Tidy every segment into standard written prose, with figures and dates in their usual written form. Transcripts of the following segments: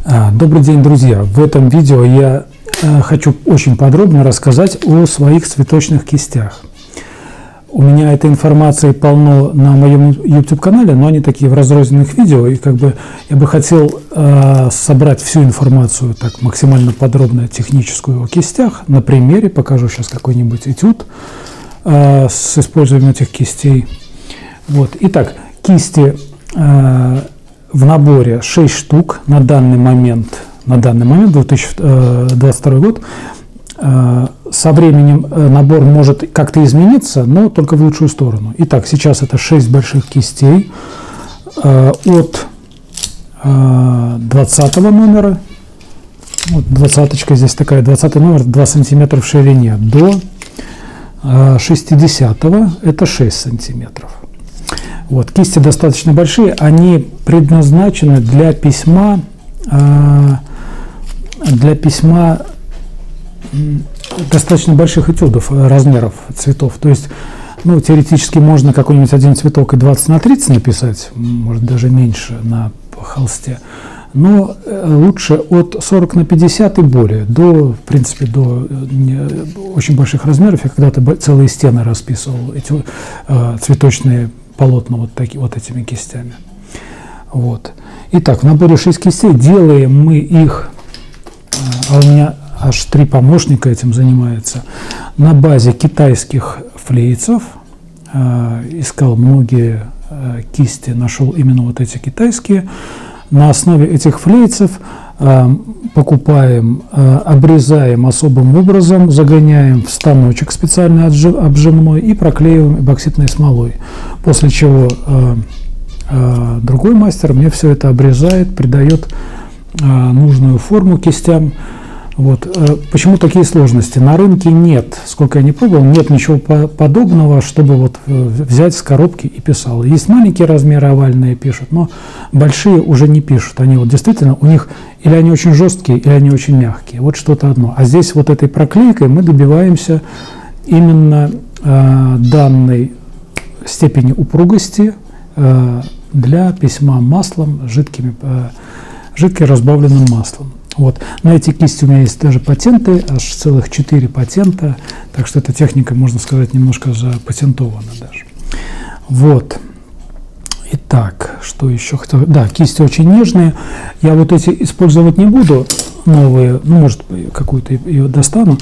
Добрый день, друзья! В этом видео я хочу очень подробно рассказать о своих цветочных кистях. У меня этой информации полно на моем YouTube-канале, но они такие в разрозненных видео, и я бы хотел собрать всю информацию так максимально подробно техническую о кистях. На примере покажу сейчас какой-нибудь этюд с использованием этих кистей. Вот. Итак, кисти в наборе 6 штук на данный момент 2022 год. Со временем набор может как-то измениться, но только в лучшую сторону. Итак, сейчас это 6 больших кистей от 20 номера, вот 20-очка здесь такая, 20 номер 2 сантиметра в ширине, до 60-го это 6 сантиметров. Вот, кисти достаточно большие, они предназначены для письма достаточно больших этюдов, размеров, цветов. То есть, теоретически можно какой-нибудь один цветок и 20 на 30 написать, может даже меньше на холсте, но лучше от 40 на 50 и более, в принципе, до очень больших размеров. Я когда-то целые стены расписывал, эти цветочные полотна вот этими кистями. Вот. Итак, в наборе 6 кистей, делаем мы их, у меня аж 3 помощника этим занимаются, на базе китайских флейцев. Искал многие кисти, нашел именно вот эти китайские. На основе этих флейцев покупаем, обрезаем особым образом, загоняем в станочек специально обжимной и проклеиваем эпоксидной смолой. После чего другой мастер мне все это обрезает, придает нужную форму кистям. Вот. Почему такие сложности? На рынке нет, сколько я не пробовал, нет ничего подобного, чтобы взять с коробки и писал. Есть маленькие размеры, овальные пишут, но большие уже не пишут. Они действительно, у них или они очень жесткие, или они очень мягкие. Вот что-то одно. А здесь вот этой проклейкой мы добиваемся именно данной степени упругости для письма маслом, жидким разбавленным маслом. Вот. На эти кисти у меня есть даже патенты, аж целых 4 патента, так что эта техника, можно сказать, немножко запатентована даже. Вот. Итак, что еще хотел? Да, кисти очень нежные. Я вот эти использовать не буду, новые, может, какую-то ее достану.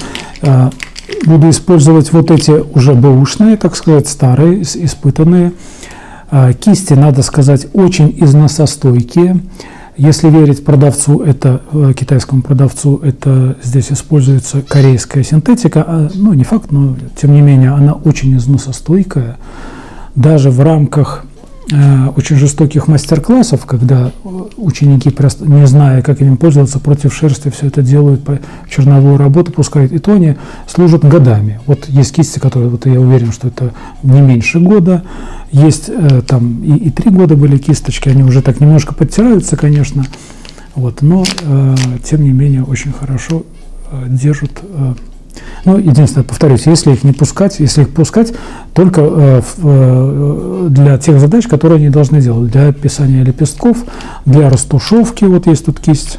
Буду использовать вот эти уже бэушные, так сказать, старые, испытанные. Кисти, надо сказать, очень износостойкие. Если верить продавцу, китайскому продавцу, здесь используется корейская синтетика. Не факт, но тем не менее она очень износостойкая. Даже в рамках очень жестоких мастер-классов, когда ученики, просто не зная, как им пользоваться, против шерсти все это делают, черновую работу пускают, и то они служат годами. Вот есть кисти, которые, я уверен, что это не меньше года. Есть там и 3 года были кисточки, они уже так немножко подтираются, конечно, но тем не менее очень хорошо держат. Единственное, повторюсь, если их пускать только для тех задач, которые они должны делать, для писания лепестков, для растушевки. Вот есть тут кисть,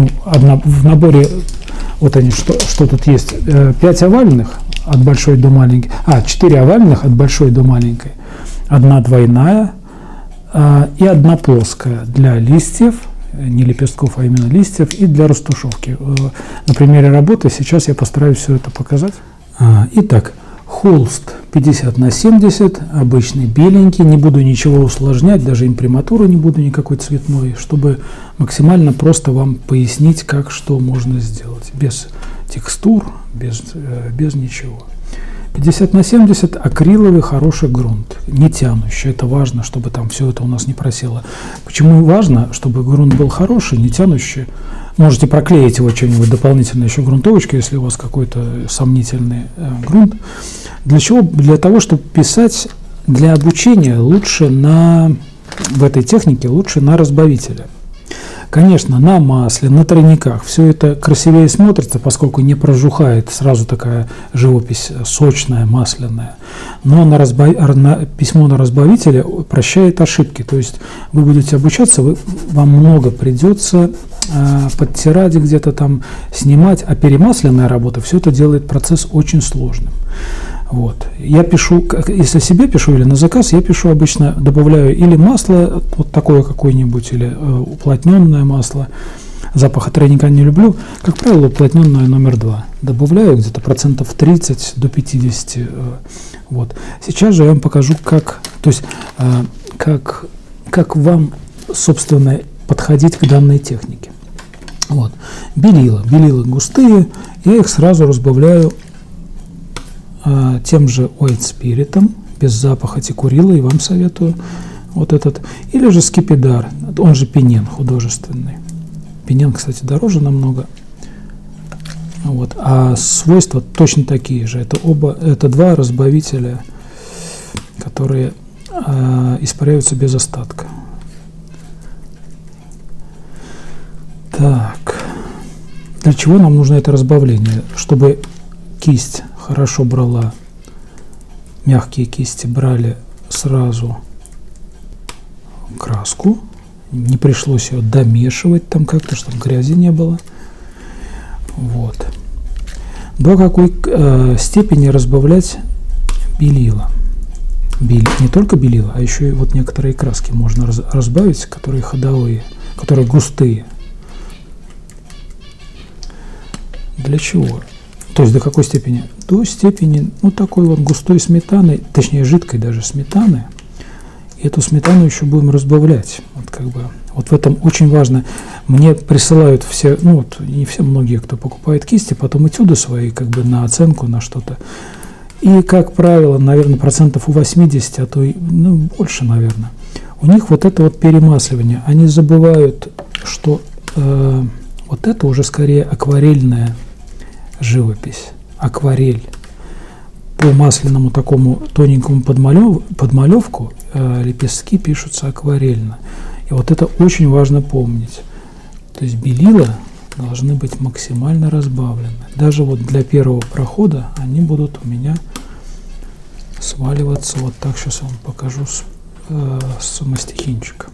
в наборе, вот они, что тут есть, 5 овальных от большой до маленькой, 4 овальных от большой до маленькой, 1 двойная и 1 плоская для листьев, не лепестков, а именно листьев, и для растушевки. На примере работы сейчас я постараюсь все это показать. Итак, холст 50 на 70, обычный беленький, не буду ничего усложнять, даже имприматуру не буду никакой цветной, чтобы максимально просто вам пояснить, как что можно сделать, без текстур, без ничего. 50 на 70 акриловый хороший грунт, не тянущий. Это важно, чтобы там все это у нас не просело. Почему важно, чтобы грунт был хороший, не тянущий? Можете проклеить его что-нибудь дополнительно еще грунтовочкой, если у вас какой-то сомнительный грунт. Для чего? Для того, чтобы писать для обучения лучше в этой технике лучше на разбавителе. Конечно, на масле, на тройниках все это красивее смотрится, поскольку не прожухает сразу такая живопись сочная, масляная. Но письмо на разбавителе прощает ошибки. То есть вы будете обучаться, вам много придется подтирать где-то там, снимать, а перемасленная работа все это делает процесс очень сложным. Вот. Я пишу, если себе пишу или на заказ, я пишу обычно, добавляю или масло, вот такое какое-нибудь, или уплотненное масло. Запаха тройника не люблю. Как правило, уплотненное номер 2. Добавляю где-то процентов 30 до 50. Вот. Сейчас же я вам покажу, как вам, собственно, подходить к данной технике. Вот. Белила густые, я их сразу разбавляю тем же White Spirit, без запаха текурила, и вам советую вот этот. Или же скипидар, он же пенен художественный. Пенен, кстати, дороже намного. Вот. А свойства точно такие же. Это два разбавителя, которые испаряются без остатка. Так. Для чего нам нужно это разбавление? Чтобы кисть хорошо брала, мягкие кисти брали сразу краску, не пришлось ее домешивать там как-то, чтобы грязи не было. Вот. До какой степени разбавлять белила? Не только белила, а еще и вот некоторые краски можно разбавить, которые ходовые, которые густые. Для чего? То есть до какой степени? До степени, ну, такой вот густой сметаны, точнее жидкой даже сметаны. И эту сметану еще будем разбавлять. Вот как бы, вот в этом очень важно. Мне присылают все, ну вот не все, многие, кто покупает кисти, потом этюды свои как бы на оценку, на что-то. И, как правило, наверное, процентов у 80, а то и больше, наверное, у них вот это вот перемасливание. Они забывают, что вот это уже скорее акварельная живопись, акварель. По масляному такому тоненькому подмалевку лепестки пишутся акварельно. И вот это очень важно помнить. То есть белила должны быть максимально разбавлены. Даже вот для первого прохода они будут у меня сваливаться вот так. Сейчас я вам покажу с мастихинчика.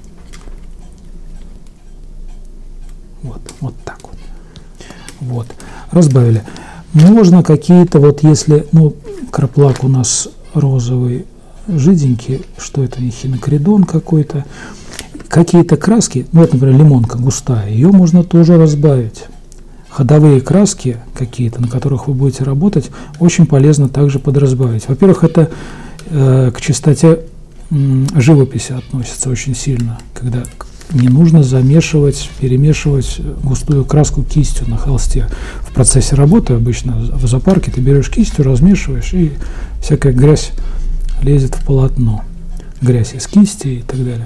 Вот так вот. Вот. Разбавили. Можно какие-то, вот если, ну, краплак у нас розовый, жиденький, что это, хинокридон какой-то, какие-то краски, ну, вот, например, лимонка густая, ее можно тоже разбавить. Ходовые краски какие-то, на которых вы будете работать, очень полезно также подразбавить. Во-первых, это к чистоте живописи относится очень сильно, когда не нужно замешивать, перемешивать густую краску кистью на холсте. В процессе работы обычно в зоопарке ты берешь кистью, размешиваешь, и всякая грязь лезет в полотно. Грязь из кисти и так далее.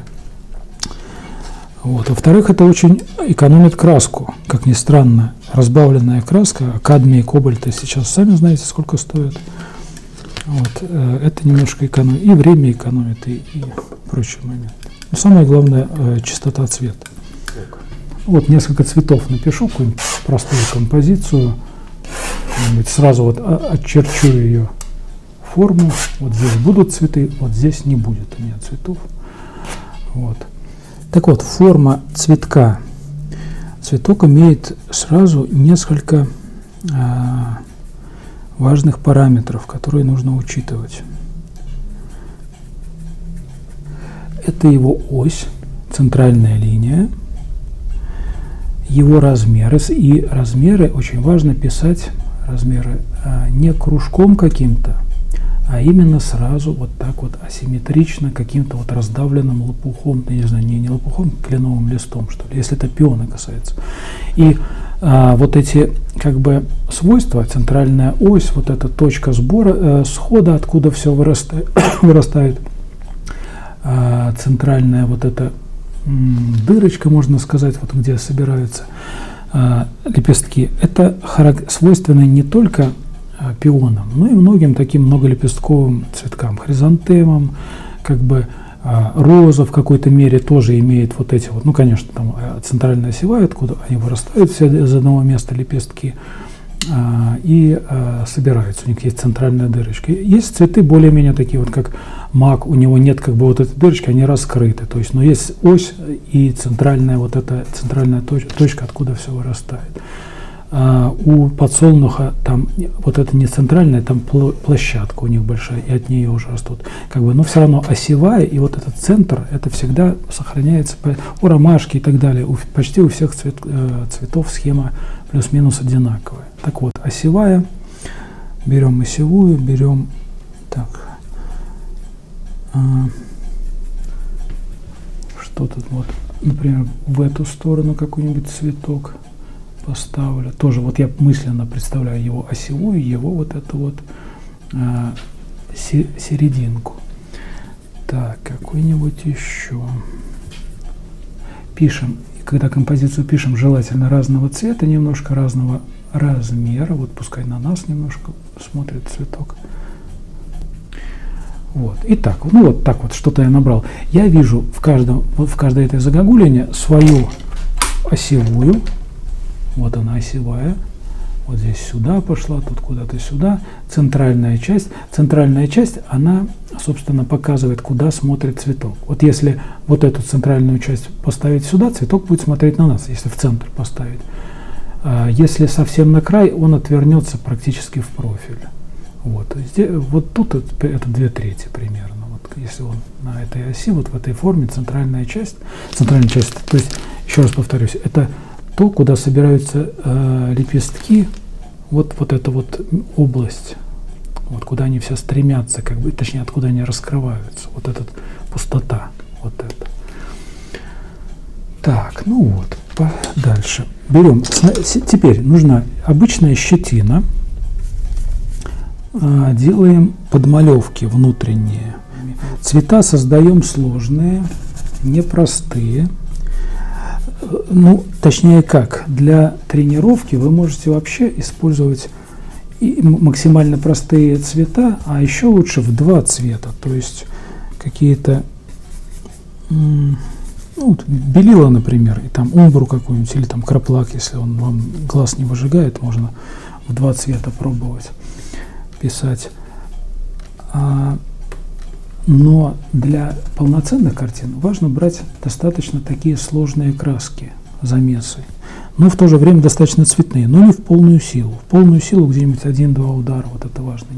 Вот. Во-вторых, это очень экономит краску. Как ни странно, разбавленная краска, кадмий и кобальт сейчас сами знаете, сколько стоит. Вот. Это немножко экономит. И время экономит, и прочие моменты. Но самое главное – чистота цвета. Вот несколько цветов напишу, какую-нибудь простую композицию. Сразу вот очерчу ее форму. Вот здесь будут цветы, вот здесь не будет у меня цветов. Вот. Так вот, форма цветка. Цветок имеет сразу несколько важных параметров, которые нужно учитывать. Это его ось, центральная линия, его размеры. И размеры очень важно писать, размеры не кружком каким-то, а именно сразу вот так вот асимметрично, каким-то вот раздавленным лопухом, я не знаю, не лопухом, кленовым листом, что ли, если это пионы касается. И вот эти как бы свойства, центральная ось, вот эта точка схода, откуда все вырастает, центральная вот эта дырочка, можно сказать, вот где собираются лепестки, это свойственно не только пионам, но и многим таким многолепестковым цветкам, хризантемам, как бы Роза в какой-то мере тоже имеет вот эти вот, ну, конечно, там центральная осевая, откуда они вырастают все из одного места лепестки и собираются, у них есть центральная дырочка. Есть цветы более-менее такие вот, как мак, у него нет как бы вот этой дырочки, они раскрыты, то есть, но есть ось и центральная вот эта центральная точка, откуда все вырастает. У подсолнуха там вот это не центральная, там площадка у них большая, и от нее уже растут. Как бы, но все равно осевая, и вот этот центр, это всегда сохраняется. У ромашки и так далее, почти у всех цветов схема плюс-минус одинаковая. Так вот, осевая, берем осевую, берем, так, что тут вот, например, в эту сторону какой-нибудь цветок поставлю. Тоже вот я мысленно представляю его осевую, его вот эту вот серединку. Так, какой-нибудь еще. Пишем, когда композицию пишем, желательно разного цвета, немножко разного размера. Вот пускай на нас немножко смотрит цветок. Вот. Итак, ну вот так вот что-то я набрал. Я вижу в каждой этой загогулине свою осевую. Вот она осевая. Вот здесь сюда пошла, тут куда-то сюда. Центральная часть. Центральная часть, она, собственно, показывает, куда смотрит цветок. Вот если вот эту центральную часть поставить сюда, цветок будет смотреть на нас, если в центр поставить. Если совсем на край, он отвернется практически в профиль. Вот, здесь, вот тут это 2/3 примерно. Вот, если он на этой оси, вот в этой форме, центральная часть, то есть, еще раз повторюсь, это то, куда собираются лепестки, вот эта вот область, вот куда они все стремятся, как бы, точнее, откуда они раскрываются, вот эта пустота, вот это. Так, ну вот, дальше. Берем, теперь нужна обычная щетина, делаем подмалевки внутренние. Цвета создаем сложные, непростые. Ну, точнее как, для тренировки вы можете вообще использовать и максимально простые цвета, а еще лучше в 2 цвета, то есть какие-то, ну, вот белила, например, и там умбру какую-нибудь, или там краплак, если он вам глаз не выжигает, можно в 2 цвета пробовать писать. Но для полноценных картин важно брать достаточно такие сложные краски, замесы, но в то же время достаточно цветные, но не в полную силу. В полную силу где-нибудь 1-2 удара, вот это важно.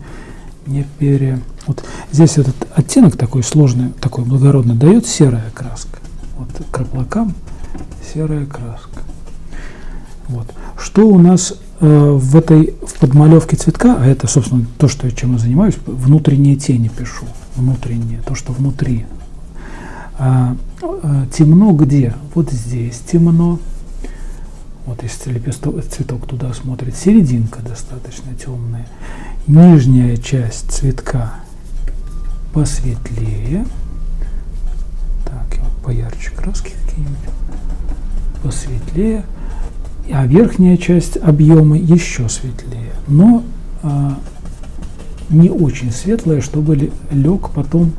Вот здесь этот оттенок такой сложный, такой благородный, дает серая краска. Вот краплакам серая краска. Вот. Что у нас в подмалевке цветка, а это, собственно, то, чем я занимаюсь, внутренние тени пишу. Внутреннее, то, что внутри. Темно где? Вот здесь темно. Вот если цветок туда смотрит, серединка достаточно темная. Нижняя часть цветка посветлее. Так, и вот поярче краски какие-нибудь. Посветлее. А верхняя часть объема еще светлее. Но не очень светлая, чтобы лег потом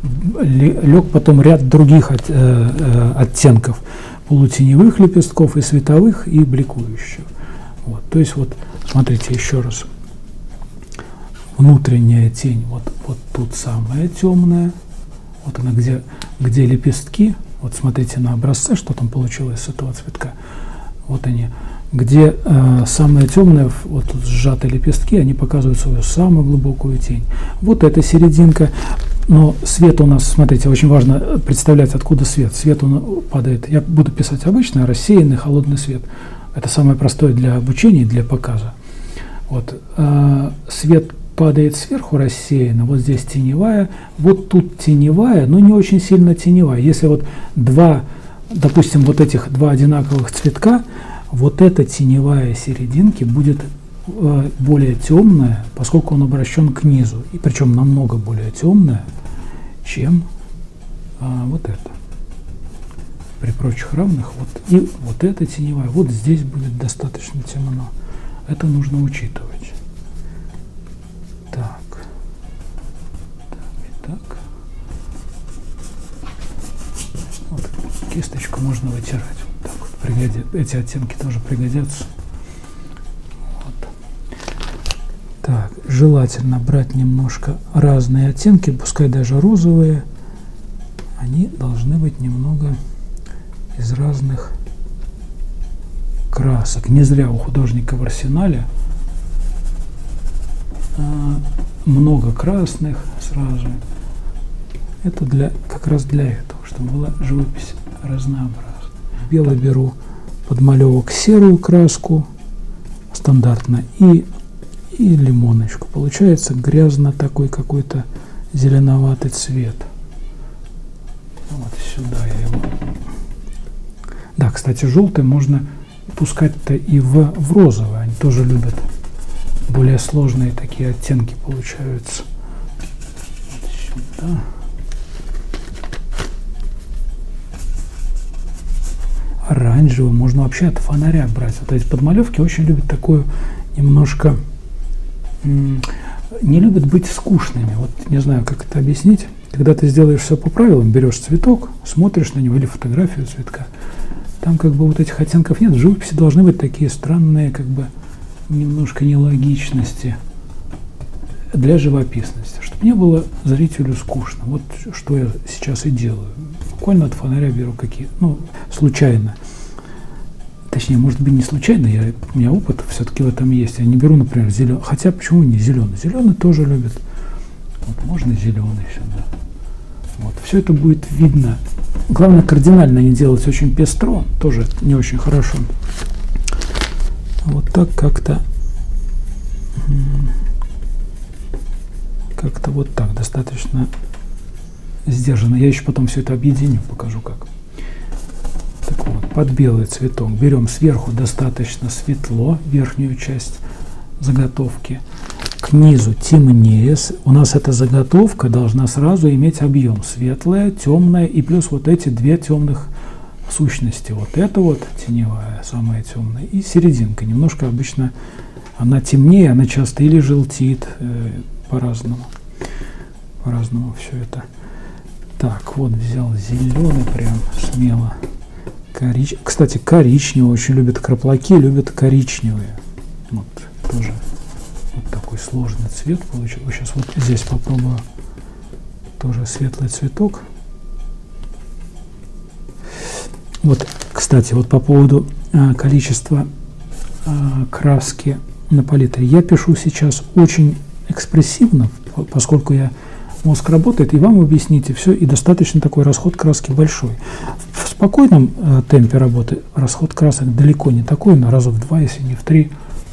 ряд других оттенков полутеневых лепестков и световых, и бликующих. Вот, то есть вот смотрите еще раз. Внутренняя тень, вот тут самая темная, вот она где лепестки, вот смотрите на образце, что там получилось с этого цветка. Вот они. Где самое темное, вот тут сжатые лепестки, они показывают свою самую глубокую тень. Вот эта серединка. Но свет у нас, смотрите, очень важно представлять, откуда свет. Свет он падает. Я буду писать обычный, рассеянный, холодный свет. Это самое простое для обучения, для показа. Вот. Свет падает сверху рассеянно, вот здесь теневая, вот тут теневая, но не очень сильно теневая. Если вот допустим, вот этих 2 одинаковых цветка, вот эта теневая серединки будет более темная, поскольку он обращен к низу, и причем намного более темная, чем вот это. При прочих равных, и вот эта теневая, вот здесь будет достаточно темно. Это нужно учитывать. Так. кисточку можно вытирать. Вот так вот. Эти оттенки тоже пригодятся. Вот. Так, желательно брать немножко разные оттенки, пускай даже розовые. Они должны быть немного из разных красок. Не зря у художника в арсенале много красных сразу. Это как раз для этого, чтобы была живопись разнообразна. Белый беру подмалевок серую краску стандартно и лимоночку. Получается грязно такой какой-то зеленоватый цвет. Вот сюда я его. Да, кстати, желтый можно пускать-то и в розовый. Они тоже любят. Более сложные такие оттенки получаются. Вот сюда. Оранжевый можно вообще от фонаря брать. Вот эти подмалевки очень любят такую немножко... не любят быть скучными. Вот не знаю, как это объяснить. Когда ты сделаешь все по правилам, берешь цветок, смотришь на него или фотографию цветка, там как бы вот этих оттенков нет. В живописи должны быть такие странные, как бы немножко нелогичности для живописности, чтобы не было зрителю скучно. Вот что я сейчас и делаю. Буквально от фонаря беру какие, случайно. Точнее, может быть, не случайно, у меня опыт все-таки в этом есть. Я не беру, например, зеленый. Хотя, почему не зеленый? Зеленый тоже любят. Вот можно зеленый сюда. Вот. Все это будет видно. Главное, кардинально не делать очень пестро. Тоже не очень хорошо. Вот так как-то вот так. Достаточно сдержанно. Я еще потом все это объединю, покажу как. Так вот, под белый цветок берем сверху достаточно светло, верхнюю часть заготовки. К низу темнее. У нас эта заготовка должна сразу иметь объем. Светлая, темная и плюс вот эти две темных сущности. Вот это вот теневая, самая темная. И серединка. Немножко обычно она темнее, она часто или желтит, по-разному. По-разному все это. Так, вот взял зеленый прям смело. Кстати, коричневый очень любят краплаки, любят коричневые. Вот тоже вот такой сложный цвет получился. Сейчас вот здесь попробую тоже светлый цветок. Вот, кстати, вот по поводу количества краски на палитре. Я пишу сейчас очень экспрессивно, поскольку мозг работает, и вам объясните все, и достаточно такой расход краски большой. В спокойном темпе работы расход красок далеко не такой, но раза в 2, если не в 3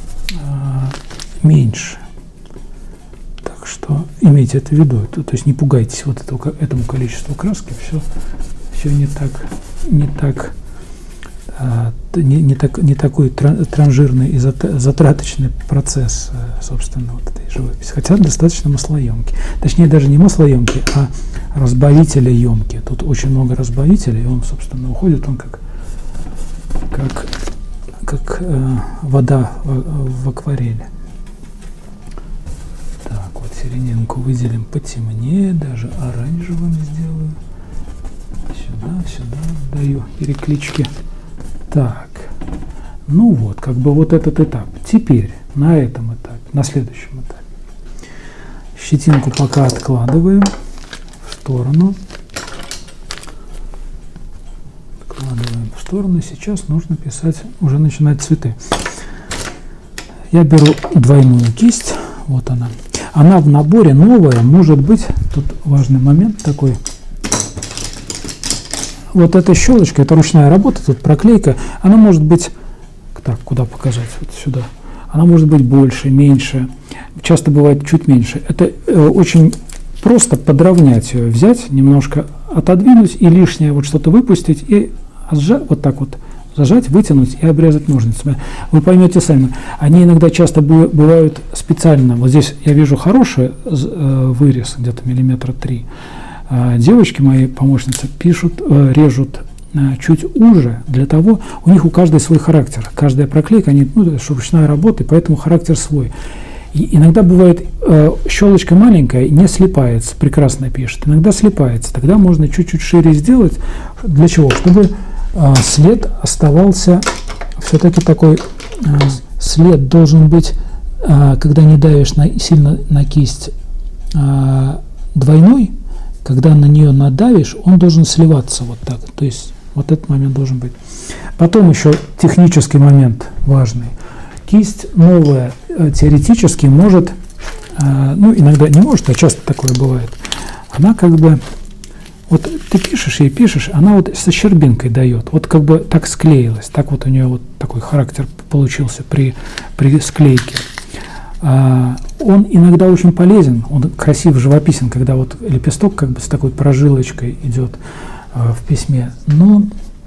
меньше. Так что имейте это в виду. То есть не пугайтесь вот этому количеству краски, все не такой транжирный и затраточный процесс, собственно, вот этой живописи. Хотя достаточно маслоемкий. Точнее, даже не маслоемкий, а разбавителеемкий. Тут очень много разбавителей, и он, собственно, уходит, он как вода в акварели. Так, вот серединку выделим потемнее, даже оранжевым сделаю. Сюда даю переклички. Так, ну вот, как бы вот этот этап. Теперь на этом этапе, на следующем этапе. Щетинку пока откладываем в сторону. Откладываем в сторону. Сейчас нужно писать, уже начинать цветы. Я беру двойную кисть. Вот она. Она в наборе новая, может быть, тут важный момент такой. Вот эта щелочка, это ручная работа, тут проклейка, она может быть, так, куда показать, вот сюда, она может быть больше, меньше, часто бывает чуть меньше. Это очень просто подровнять ее, взять, немножко отодвинуть и лишнее вот что-то выпустить и вот так вот зажать, вытянуть и обрезать ножницами. Вы поймете сами, они иногда часто бывают специально, вот здесь я вижу хороший вырез, где-то 3 миллиметра. Девочки, мои помощницы, режут чуть уже, для того, у них у каждой свой характер. Каждая проклейка, это ручная работа, и поэтому характер свой. И иногда бывает щелочка маленькая, не слипается, прекрасно пишет. Иногда слипается. Тогда можно чуть-чуть шире сделать. Для чего? Чтобы след оставался все-таки такой. След должен быть, когда не давишь сильно на кисть, двойной. Когда на нее надавишь, он должен сливаться вот так. То есть вот этот момент должен быть. Потом еще технический момент важный. Кисть новая теоретически может, ну иногда не может, а часто такое бывает. Она как бы, вот ты пишешь и пишешь, она вот со щербинкой дает. Вот как бы так склеилась. Так вот у нее вот такой характер получился при склейке. Он иногда очень полезен, он красив, живописен, когда вот лепесток как бы с такой прожилочкой идет в письме, но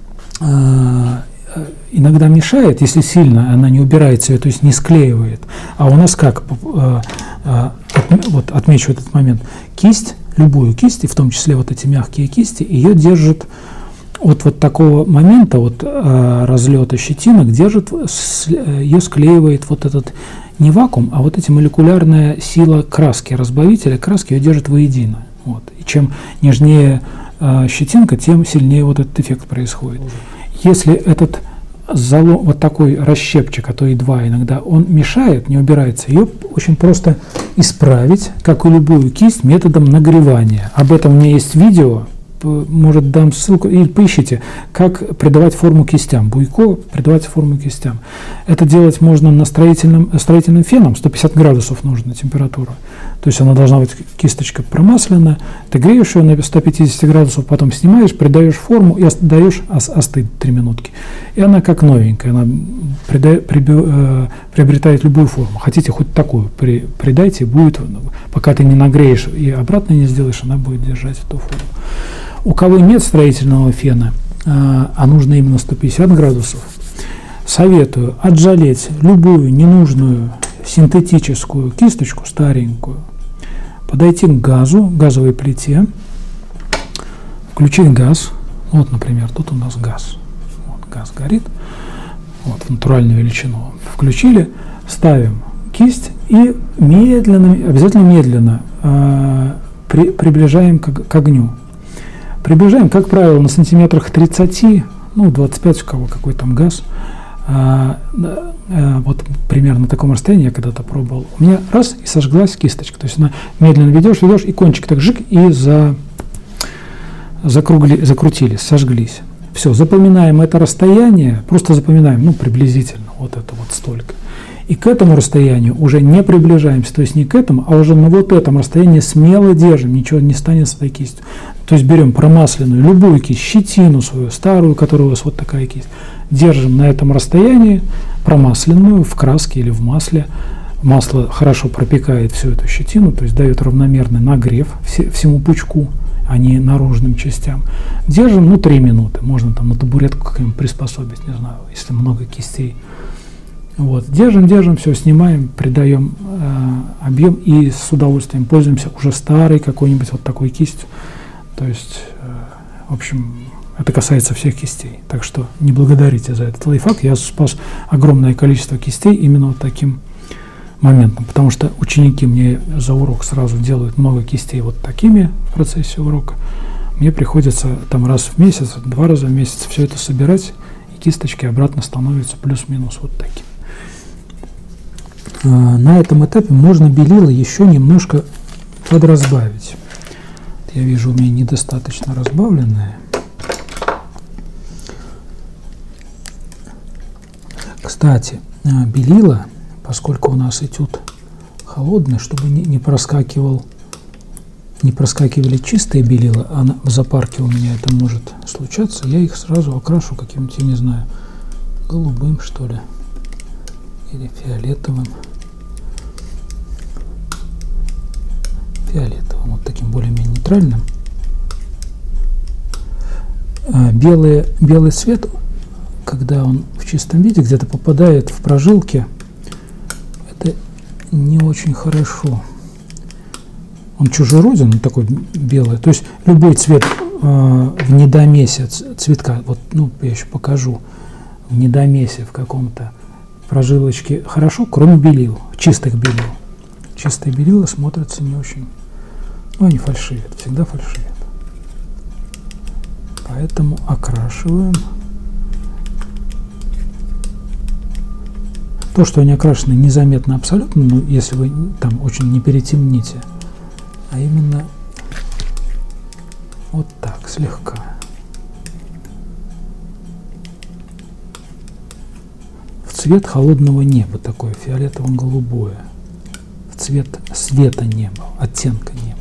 иногда мешает, если сильно она не убирается, то есть не склеивает. А у нас как, вот отмечу этот момент, кисть, любую кисть, и в том числе вот эти мягкие кисти, ее держит вот такого момента, вот разлета щетинок, держит, ее склеивает вот этот не вакуум, а вот эта молекулярная сила краски, разбавителя краски ее держит воедино. Вот. И чем нежнее щетинка, тем сильнее вот этот эффект происходит. Если этот вот такой расщепчик, а то и два иногда, он мешает, не убирается, ее очень просто исправить, как и любую кисть, методом нагревания. Об этом у меня есть видео, может дам ссылку, или поищите, как придавать форму кистям. Буйко придавать форму кистям. Это делать можно на строительным феном, 150 градусов нужна температура. То есть она должна быть, кисточка промаслена, ты греешь ее на 150 градусов, потом снимаешь, придаешь форму и даешь остыть 3 минутки. И она как новенькая, она приобретает любую форму. Хотите хоть такую, придайте, будет, пока ты не нагреешь и обратно не сделаешь, она будет держать эту форму. У кого нет строительного фена, а нужно именно 150 градусов, советую отжалеть любую ненужную синтетическую кисточку, старенькую, подойти к газу, газовой плите, включить газ. Вот, например, тут у нас газ. Вот, газ горит. Вот, в натуральную величину. Включили, ставим кисть и медленно, обязательно медленно приближаем к огню. Приближаем, как правило, на сантиметрах 30, ну, 25, у кого какой там газ. Вот примерно на таком расстоянии я когда-то пробовал. У меня раз, и сожглась кисточка. То есть она медленно ведешь, и кончик так жик, и закрутились, сожглись. Все, запоминаем это расстояние, просто запоминаем, ну, приблизительно, вот это вот столько. И к этому расстоянию уже не приближаемся, то есть не к этому, а уже на вот этом расстоянии смело держим, ничего не станет с этой кистью. То есть берем промасленную, любую кисть, щетину свою, старую, которая у вас вот такая кисть, держим на этом расстоянии, промасленную в краске или в масле. Масло хорошо пропекает всю эту щетину, то есть дает равномерный нагрев всему пучку, а не наружным частям. Держим, ну, 3 минуты, можно там на табуретку как-нибудь приспособить, не знаю, если много кистей. Вот, держим, все, снимаем, придаем объем и с удовольствием пользуемся уже старой какой-нибудь вот такой кистью. То есть, в общем, это касается всех кистей. Так что не благодарите за этот лайфхак. Я спас огромное количество кистей именно вот таким моментом. Потому что ученики мне за урок сразу делают много кистей вот такими в процессе урока. Мне приходится там раз в месяц, 2 раза в месяц все это собирать, и кисточки обратно становятся плюс-минус вот такими. На этом этапе можно белила еще немножко подразбавить. Я вижу, у меня недостаточно разбавленное. Кстати, белила, поскольку у нас этюд холодный, чтобы не проскакивали чистые белила, а в запарке у меня это может случаться, я их сразу окрашу каким-нибудь, я не знаю, голубым, что ли, или фиолетовым. Фиолетовым, вот таким более-менее нейтральным. Белый цвет, когда он в чистом виде где-то попадает в прожилки, это не очень хорошо. Он чужероден, он такой белый. То есть любой цвет в недомесе цветка, вот, ну, я еще покажу, в недомесе в каком-то прожилочке хорошо, кроме белил, чистых белил. чистые белила смотрятся не очень, ну, они фальшивят, всегда фальшивят. Поэтому окрашиваем. То, что они окрашены, незаметно абсолютно, ну, если вы там очень не перетемните, а именно вот так, слегка. В цвет холодного неба, такое фиолетово-голубое. В цвет света неба, оттенка неба.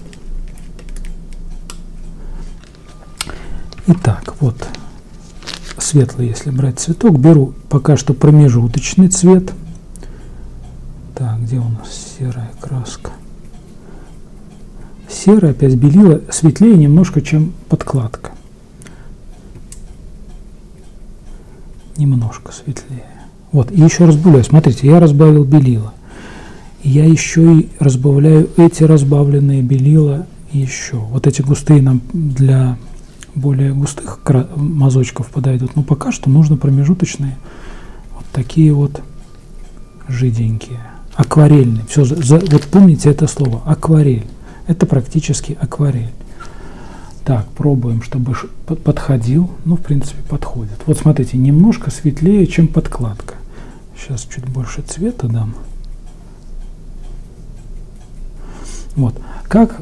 Итак, вот светлый, если брать цветок, беру пока что промежуточный цвет. Так, где у нас серая краска? Серая, опять белила, светлее немножко, чем подкладка. Немножко светлее. Вот, и еще разбавляю. Смотрите, я разбавил белила. Я еще и разбавляю эти разбавленные белила еще. Вот эти густые нам для более густых мазочков подойдут, но пока что нужно промежуточные, вот такие вот жиденькие, акварельные. Все, вот помните это слово, акварель. Это практически акварель. Так, пробуем, чтобы подходил. Ну, в принципе, подходит. Вот смотрите, немножко светлее, чем подкладка. Сейчас чуть больше цвета дам. Вот. Как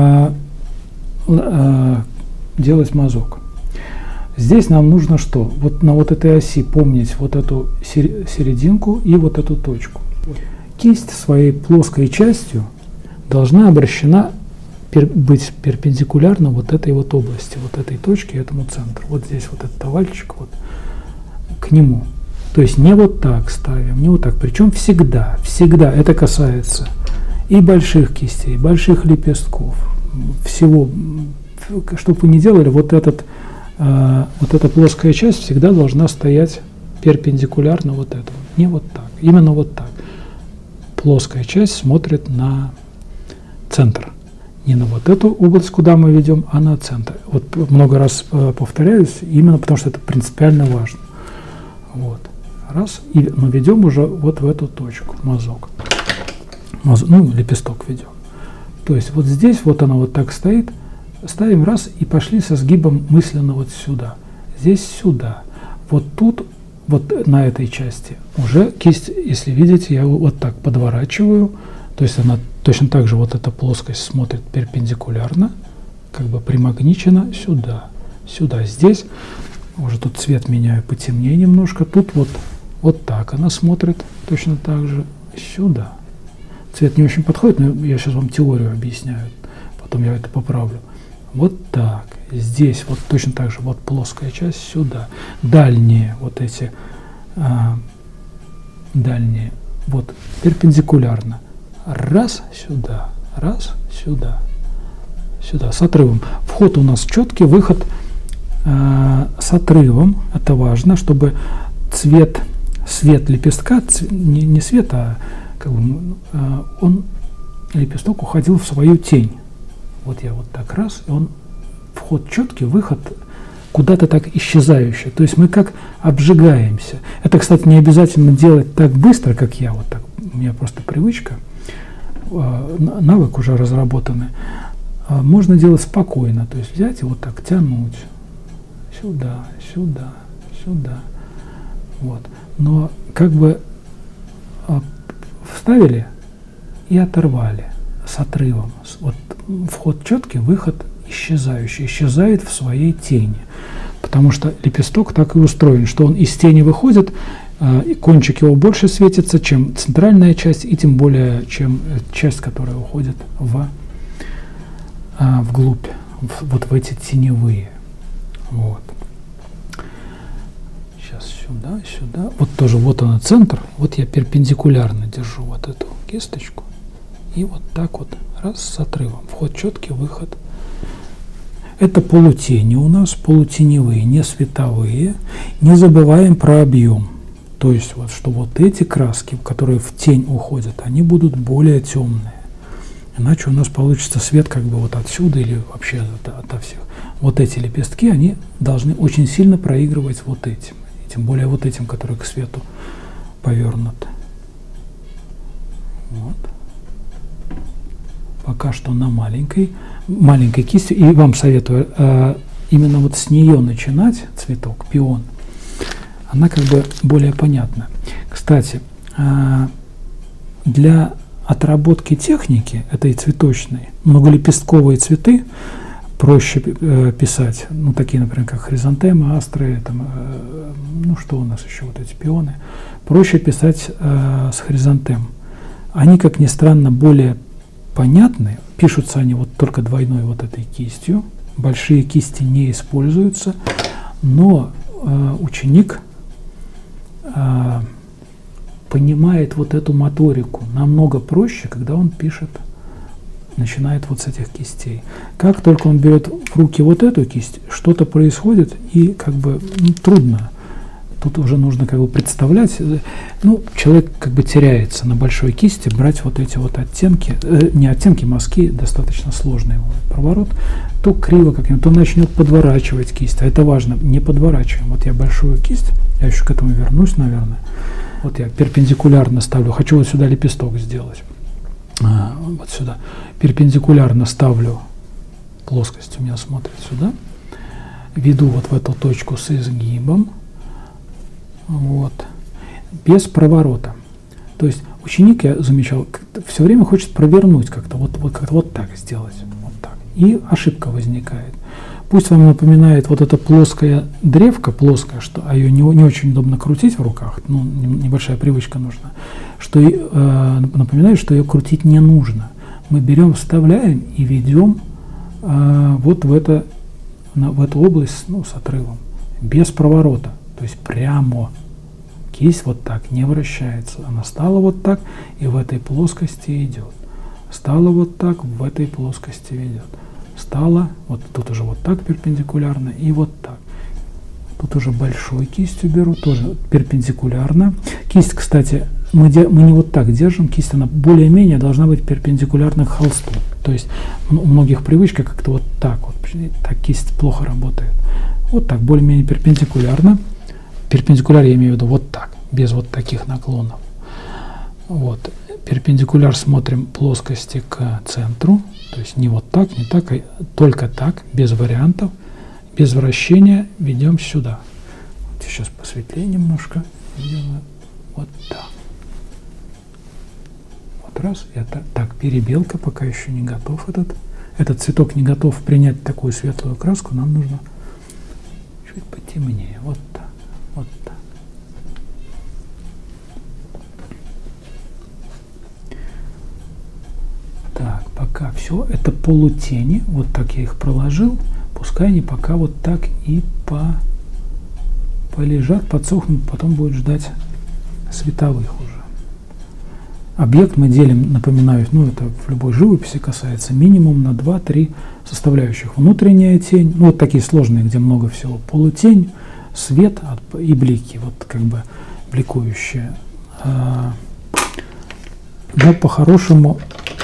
делать мазок? Здесь нам нужно что? Вот на вот этой оси помнить вот эту серединку и вот эту точку. Кисть своей плоской частью должна обращена быть перпендикулярно вот этой вот области, вот этой точке, этому центру. Вот здесь вот этот овальчик, вот к нему. То есть не вот так ставим, не вот так. Причем всегда, всегда это касается и больших кистей, и больших лепестков, всего. Что бы вы ни делали, вот эта плоская часть всегда должна стоять перпендикулярно вот этому. Не вот так, именно вот так. Плоская часть смотрит на центр. Не на вот эту область, куда мы ведем, а на центр. Вот много раз повторяюсь, именно потому что это принципиально важно. Вот. Раз, и мы ведем уже вот в эту точку, мазок. Ну, лепесток ведем. То есть вот здесь вот она вот так стоит, ставим раз и пошли со сгибом мысленно вот сюда. Здесь сюда. Вот тут, вот на этой части уже кисть, если видите, я вот так подворачиваю. То есть она точно так же, вот эта плоскость смотрит перпендикулярно, как бы примагничена сюда, сюда. Здесь уже тут цвет меняю, потемнее немножко. Тут вот так она смотрит точно так же сюда. Цвет не очень подходит, но я сейчас вам теорию объясняю, потом я это поправлю. Вот так. Здесь вот точно так же, вот плоская часть сюда. Дальние вот эти, дальние, вот перпендикулярно. Раз сюда, сюда, с отрывом. Вход у нас четкий, выход с отрывом. Это важно, чтобы свет лепестка, не свет, а как бы, лепесток уходил в свою тень. Вот я вот так раз, и он вход четкий, выход куда-то так исчезающий. То есть мы как обжигаемся. Это, кстати, не обязательно делать так быстро, как я вот так. У меня просто привычка, навык уже разработанный. Можно делать спокойно. То есть взять и вот так тянуть. Сюда, сюда, сюда. Вот. Но как бы вставили и оторвали с отрывом. Вот вход четкий, выход исчезающий. Исчезает в своей тени. Потому что лепесток так и устроен, что он из тени выходит, и кончик его больше светится, чем центральная часть, и тем более, чем часть, которая уходит вглубь, вот в эти теневые. Вот. Сейчас сюда, сюда. Вот тоже вот он центр. Вот я перпендикулярно держу вот эту кисточку. И вот так вот, раз, с отрывом. Вход четкий, выход. Это полутени у нас, полутеневые, не световые. Не забываем про объем. То есть, вот, что вот эти краски, которые в тень уходят, они будут более темные. Иначе у нас получится свет как бы вот отсюда или вообще ото всех. Вот эти лепестки, они должны очень сильно проигрывать вот этим. И тем более вот этим, которые к свету повернуты. Вот. пока что на маленькой кисти, и вам советую именно вот с нее начинать цветок, пион. Она как бы более понятна. Кстати, для отработки техники этой цветочной многолепестковые цветы проще писать, ну такие, например, как хризантемы, астры, там, ну что у нас еще, вот эти пионы, проще писать с хризантем. Они, как ни странно, более понятны, пишутся они вот только двойной вот этой кистью, большие кисти не используются, но ученик понимает вот эту моторику намного проще, когда он пишет, начинает вот с этих кистей. Как только он берет в руки вот эту кисть, что-то происходит, и как бы трудно. Тут уже нужно как бы представлять, ну, человек как бы теряется на большой кисти, брать вот эти вот оттенки, не оттенки, мазки, достаточно сложный проворот, то криво как-нибудь, то начнет подворачивать кисть, а это важно, не подворачиваем. Вот я большую кисть, я еще к этому вернусь, наверное, вот я перпендикулярно ставлю, хочу вот сюда лепесток сделать, вот сюда, перпендикулярно ставлю, плоскость у меня смотрит сюда, веду вот в эту точку с изгибом, вот, без проворота. То есть ученик, я замечал, все время хочет провернуть как-то вот так сделать, вот так, и ошибка возникает. Пусть вам напоминает вот эта плоская древка, плоская, что, а ее не очень удобно крутить в руках, ну, небольшая привычка нужна, что напоминает, что ее крутить не нужно. Мы берем, вставляем и ведем вот в эту область, ну, с отрывом, без проворота, то есть прямо. Кисть вот так не вращается, она стала вот так и в этой плоскости идет, стала вот так, в этой плоскости ведет, стала, вот тут уже вот так перпендикулярно и вот так. Тут уже большой кистью беру, тоже перпендикулярно. Кисть, кстати, мы не вот так держим, кисть она более-менее должна быть перпендикулярна к холсту. То есть у многих привычка как-то вот так вот, так кисть плохо работает. Вот так, более-менее перпендикулярно. Перпендикуляр я имею в виду вот так, без вот таких наклонов. Вот. Перпендикуляр смотрим плоскости к центру, то есть не вот так, не так, а только так, без вариантов, без вращения ведем сюда. Вот сейчас посветлее немножко, делаю вот так. Вот раз, это так, перебелка, пока еще не готов этот цветок не готов принять такую светлую краску, нам нужно чуть потемнее, вот так. Вот так. Так, пока все, это полутени, вот так я их проложил, пускай они пока вот так и полежат, подсохнут, потом будет ждать световых уже. Объект мы делим, напоминаю, ну это в любой живописи касается, минимум на 2-3 составляющих. Внутренняя тень, ну вот такие сложные, где много всего, полутень, свет и блики, вот как бы бликующие. Но по-хорошему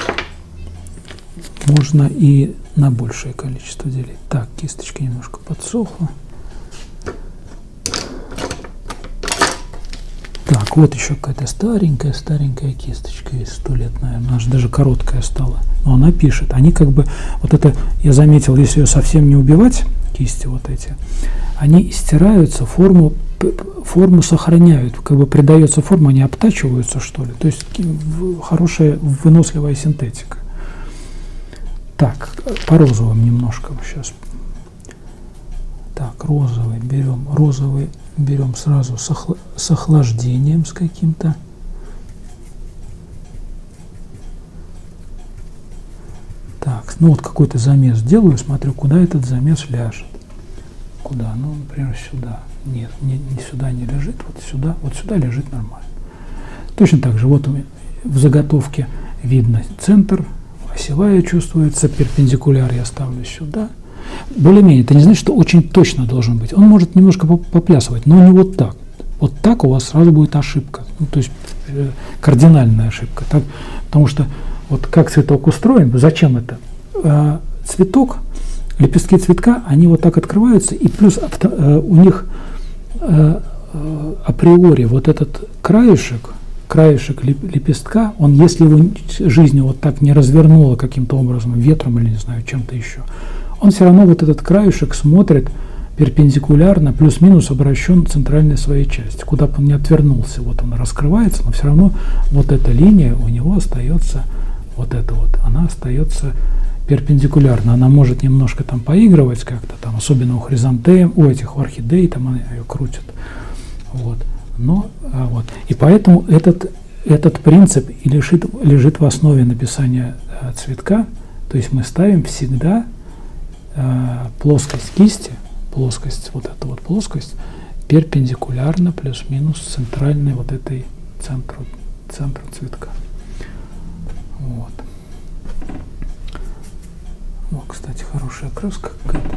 можно и на большее количество делить. Так, кисточка немножко подсохла. Так, вот еще какая-то старенькая кисточка есть, 100 лет, наверное, она же даже короткая стала. Но она пишет, они как бы, вот это, я заметил, если ее совсем не убивать, кисти вот эти, они стираются, форму сохраняют, как бы придается форма, они обтачиваются, что ли. То есть хорошая выносливая синтетика. Так, по розовым немножко сейчас. Так, розовый берем сразу с охлаждением, с каким-то. Так, ну вот какой-то замес делаю, смотрю, куда этот замес ляжет. Куда? Ну, например, сюда. Нет, не сюда не лежит, вот сюда лежит нормально. Точно так же, вот в заготовке видно центр, осевая чувствуется, перпендикуляр я ставлю сюда. Более-менее, это не значит, что очень точно должен быть. Он может немножко поплясывать, но не вот так. Вот так у вас сразу будет ошибка, ну, то есть кардинальная ошибка. Так, потому что вот как цветок устроен, зачем это? Цветок, лепестки цветка, они вот так открываются, и плюс у них априори вот этот краешек, краешек лепестка, он, если его жизнь вот так не развернула каким-то образом, ветром или, не знаю, чем-то еще, он все равно вот этот краешек смотрит перпендикулярно, плюс-минус обращен к центральной своей части. Куда бы он ни отвернулся, вот он раскрывается, но все равно вот эта линия у него остается, вот эта вот, она остается перпендикулярно. Она может немножко там поигрывать как-то, там, особенно у хризантем, у этих орхидей, там она ее крутит. Вот. Но, вот. И поэтому этот принцип и лежит в основе написания цветка. То есть мы ставим всегда плоскость кисти, плоскость, вот эта вот плоскость, перпендикулярно плюс-минус центральной вот этой центру цветка. Вот. О, кстати, хорошая краска какая-то.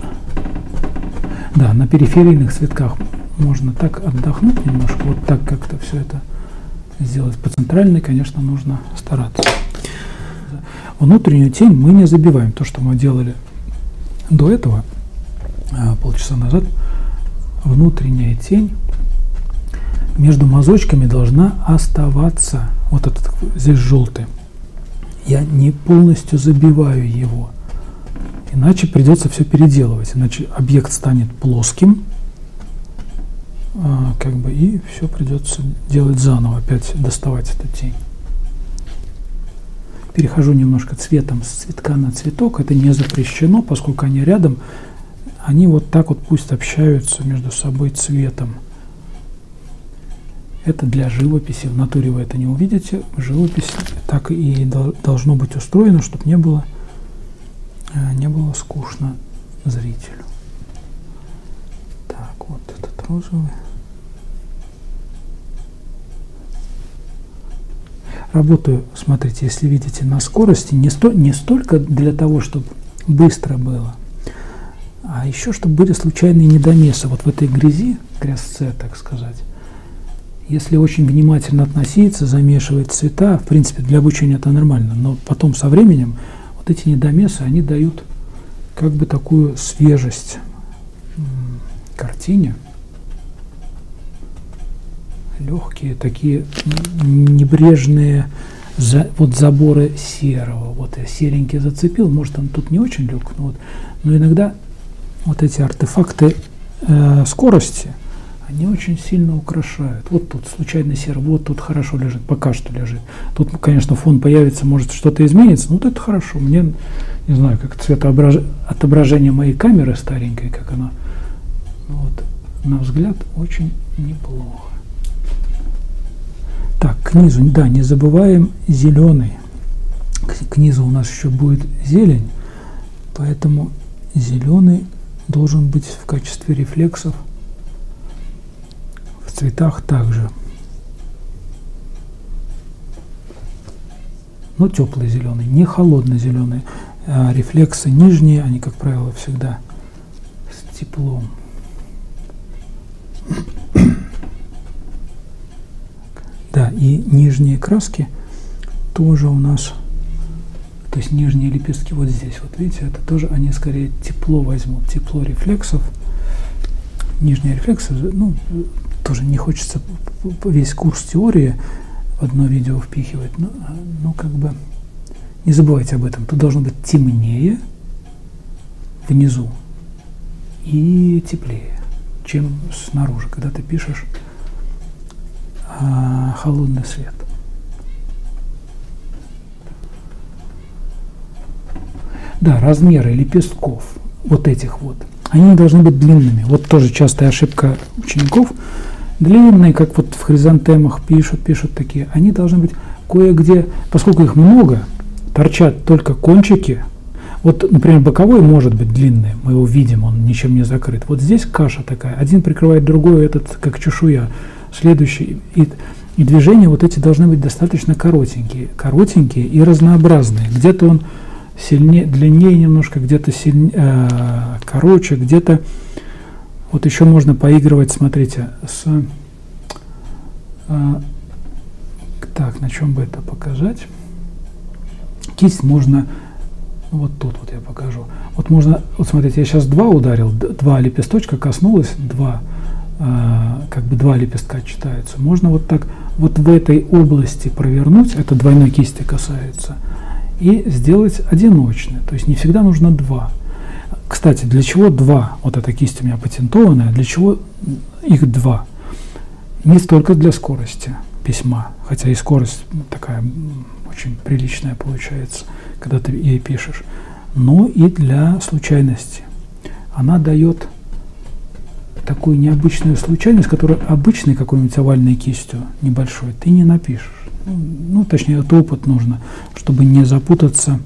Да, на периферийных цветках можно так отдохнуть немножко, вот так как-то все это сделать. По центральной, конечно, нужно стараться. Внутреннюю тень мы не забиваем. То, что мы делали до этого, полчаса назад, внутренняя тень между мазочками должна оставаться. Вот этот здесь желтый. Я не полностью забиваю его, иначе придется все переделывать, иначе объект станет плоским, как бы, и все придется делать заново, опять доставать эту тень. Перехожу немножко цветом с цветка на цветок. Это не запрещено, поскольку они рядом. Они вот так вот пусть общаются между собой цветом. Это для живописи. В натуре вы это не увидите. В живописи так и должно быть устроено, чтобы не было скучно зрителю. Так, вот этот розовый. Работаю, смотрите, если видите, на скорости не столько для того, чтобы быстро было, а еще, чтобы были случайные недомесы. Вот в этой грязце, так сказать. Если очень внимательно относиться, замешивать цвета, в принципе, для обучения это нормально, но потом со временем вот эти недомесы, они дают как бы такую свежесть картине. Легкие такие небрежные вот заборы серого. Вот я серенький зацепил, может он тут не очень лег, но иногда вот эти артефакты скорости, они очень сильно украшают. Вот тут случайно серый, вот тут хорошо лежит, пока что лежит. Тут, конечно, фон появится, может что-то изменится, но вот это хорошо. Мне, не знаю, как цветоотображение моей камеры старенькой, как она, вот, на взгляд, очень неплохо. Так, к низу, да, не забываем зеленый. К низу у нас еще будет зелень, поэтому зеленый должен быть в качестве рефлексов в цветах также. Но теплый зеленый, не холодный зеленый. А рефлексы нижние, они, как правило, всегда с теплом. Да, и нижние краски тоже у нас, то есть нижние лепестки вот здесь, вот видите, это тоже они скорее тепло возьмут, тепло рефлексов. Нижние рефлексы, ну, тоже не хочется весь курс теории в одно видео впихивать, но как бы не забывайте об этом. Тут должно быть темнее внизу и теплее, чем снаружи, когда ты пишешь холодный свет. Да, размеры лепестков вот этих вот, они не должны быть длинными. Вот тоже частая ошибка учеников. Длинные, как вот в хризантемах пишут такие, они должны быть кое-где, поскольку их много, торчат только кончики. Вот, например, боковой может быть длинный, мы его видим, он ничем не закрыт. Вот здесь каша такая, один прикрывает другой, этот как чешуя. Следующий, и движения вот эти должны быть достаточно коротенькие и разнообразные. Где-то он сильнее, длиннее немножко, где-то короче, где-то вот еще можно поигрывать, смотрите, так, на чем бы это показать? Кисть можно вот тут вот я покажу. Вот можно, вот смотрите, я сейчас 2 ударил, 2 лепесточка коснулось, 2 как бы два лепестка читаются. Можно вот так вот в этой области провернуть, это двойной кисти касается, и сделать одиночный. То есть не всегда нужно два. Кстати, для чего два? Вот эта кисть у меня патентованная. Для чего их два? Не столько для скорости письма, хотя и скорость такая очень приличная получается, когда ты ей пишешь, но и для случайности. Она дает такую необычную случайность, которую обычной какой-нибудь овальной кистью небольшой ты не напишешь. Ну, точнее, это опыт нужно, чтобы не запутаться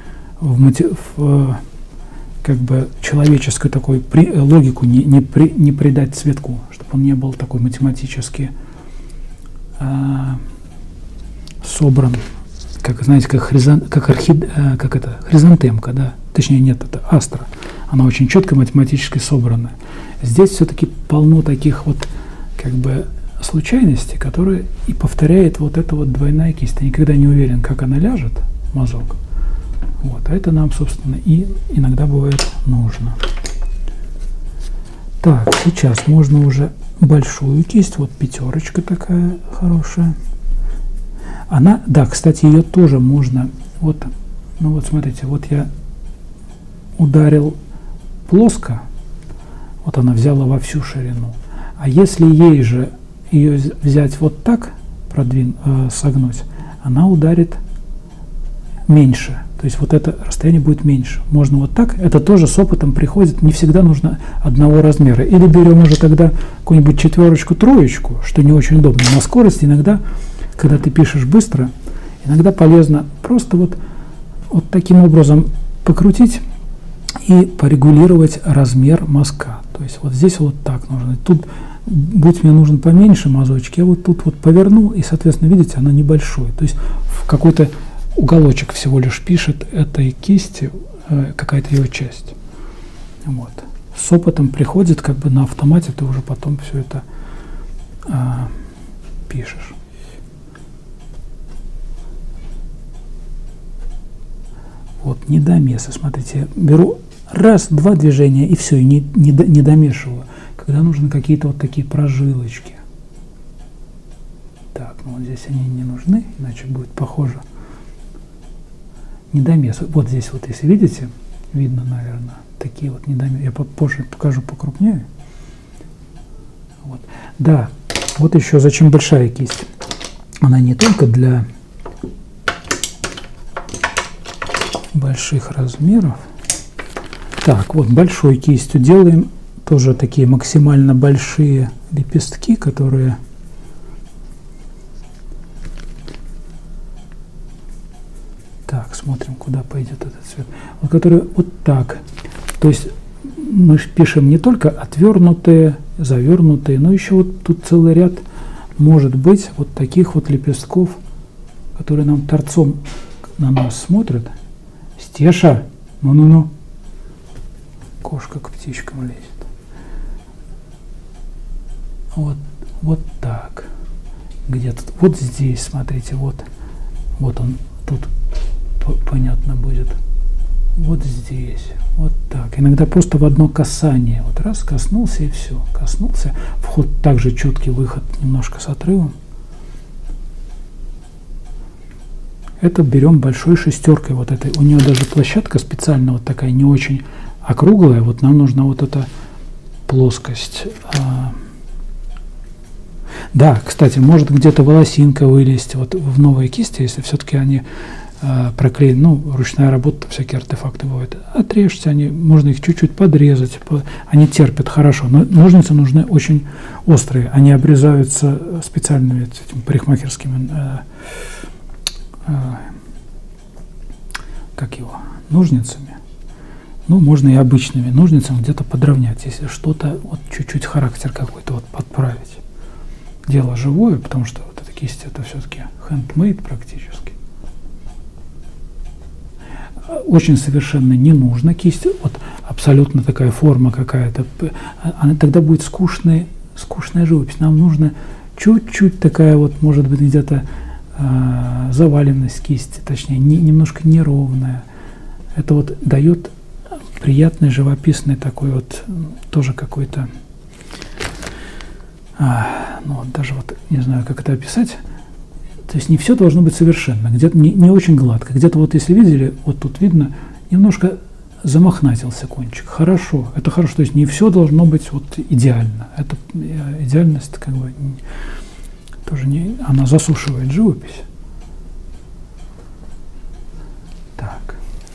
в как бы человеческой такой логику, не придать цветку, чтобы он не был такой математически собран, как, знаете, как хризантемка, да? Точнее, нет, это астра. Она очень четко математически собрана. Здесь все-таки полно таких вот как бы случайностей, которые и повторяет вот эта вот двойная кисть. Ты никогда не уверен, как она ляжет, мазок. Вот, а это нам, собственно, и иногда бывает нужно. Так, сейчас можно уже большую кисть, вот пятерочка такая хорошая. Она, да, кстати, ее тоже можно, вот, ну вот смотрите, вот я ударил плоско, вот она взяла во всю ширину. А если ей же ее взять вот так, согнуть, она ударит меньше. То есть вот это расстояние будет меньше. Можно вот так. Это тоже с опытом приходит. Не всегда нужно одного размера. Или берем уже тогда какую-нибудь четверочку, троечку, что не очень удобно. На скорости иногда, когда ты пишешь быстро, иногда полезно просто вот таким образом покрутить и порегулировать размер мазка. То есть вот здесь вот так нужно. Тут, будь мне нужен поменьше мазочек, я вот тут вот повернул, и, соответственно, видите, она небольшой. То есть в какой-то уголочек всего лишь пишет этой кисти какая-то ее часть. Вот. С опытом приходит как бы на автомате, ты уже потом все это пишешь. Вот, недомесы. Смотрите, я беру раз-два движения и все, и не домешиваю. Когда нужны какие-то вот такие прожилочки. Так, ну вот здесь они не нужны, иначе будет похоже. Недомесы. Вот здесь вот, если видите, видно, наверное, такие вот недомесы. Я позже покажу покрупнее. Вот. Да, вот еще зачем большая кисть. Она не только для больших размеров. Так, вот большой кистью делаем тоже такие максимально большие лепестки, которые так, смотрим, куда пойдет этот цвет. Вот которые вот так. То есть мы пишем не только отвернутые, завернутые, но еще вот тут целый ряд может быть вот таких вот лепестков, которые нам торцом на нас смотрят. Стеша, ну-ну-ну. Кошка к птичкам лезет. Вот так. Где-то вот здесь, смотрите, вот он тут понятно будет. Вот здесь, вот так. Иногда просто в одно касание. Вот раз коснулся и все. Коснулся. Вход также четкий, выход немножко с отрывом. Это берем большой шестеркой вот этой. У нее даже площадка специально вот такая не очень округлая. Вот нам нужна вот эта плоскость. Да, кстати, может где-то волосинка вылезть вот в новые кисти, если все-таки они проклеены. Ну, ручная работа, всякие артефакты бывают. Отрежьте они, можно их чуть-чуть подрезать. Они терпят хорошо. Но ножницы нужны очень острые. Они обрезаются специальными этими парикмахерскими ножницами. Ну, можно и обычными ножницами где-то подровнять, если что-то, вот чуть-чуть характер какой-то вот подправить. Дело живое, потому что вот эта кисть, это все-таки handmade практически. Очень совершенно не нужно кисть, вот абсолютно такая форма какая-то, она тогда будет скучная живопись. Нам нужно чуть-чуть такая вот, может быть, где-то заваленность кисти, точнее, немножко неровная. Это вот дает приятный живописный такой вот тоже какой-то Ну, вот даже вот не знаю, как это описать. То есть не все должно быть совершенно, где-то не очень гладко. Где-то вот если видели, вот тут видно, немножко замохнатился кончик. Хорошо, это хорошо. То есть не все должно быть вот идеально. Это идеальность как бы тоже не, она засушивает живопись. Так.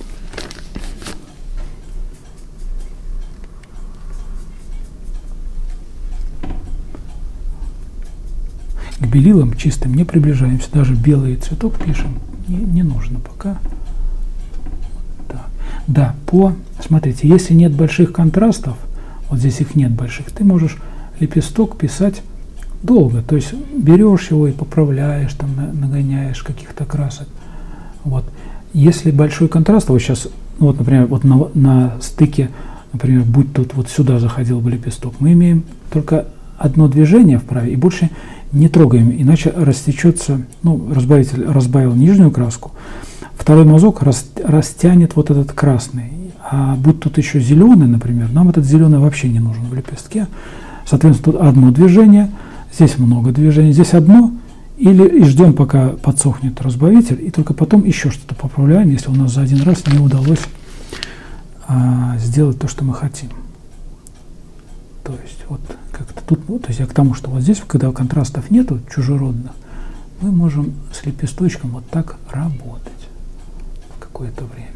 К белилам чистым не приближаемся, даже белый цветок пишем, не нужно пока. Так. Да, смотрите, если нет больших контрастов, вот здесь их нет больших, ты можешь лепесток писать долго, то есть берешь его и поправляешь, там нагоняешь каких-то красок. Вот. Если большой контраст, вот сейчас, вот, например, вот на стыке, например, будь тут вот сюда заходил бы лепесток, мы имеем только одно движение вправе и больше не трогаем, иначе растечется, ну, разбавитель разбавил нижнюю краску, второй мазок растянет вот этот красный, а будь тут еще зеленый, например, нам этот зеленый вообще не нужен в лепестке, соответственно, тут одно движение, здесь много движений, здесь одно, и ждем, пока подсохнет разбавитель, и только потом еще что-то поправляем, если у нас за один раз не удалось сделать то, что мы хотим. То есть вот как-то тут, то есть я к тому, что вот здесь, когда контрастов нету чужеродных, мы можем с лепесточком вот так работать какое-то время.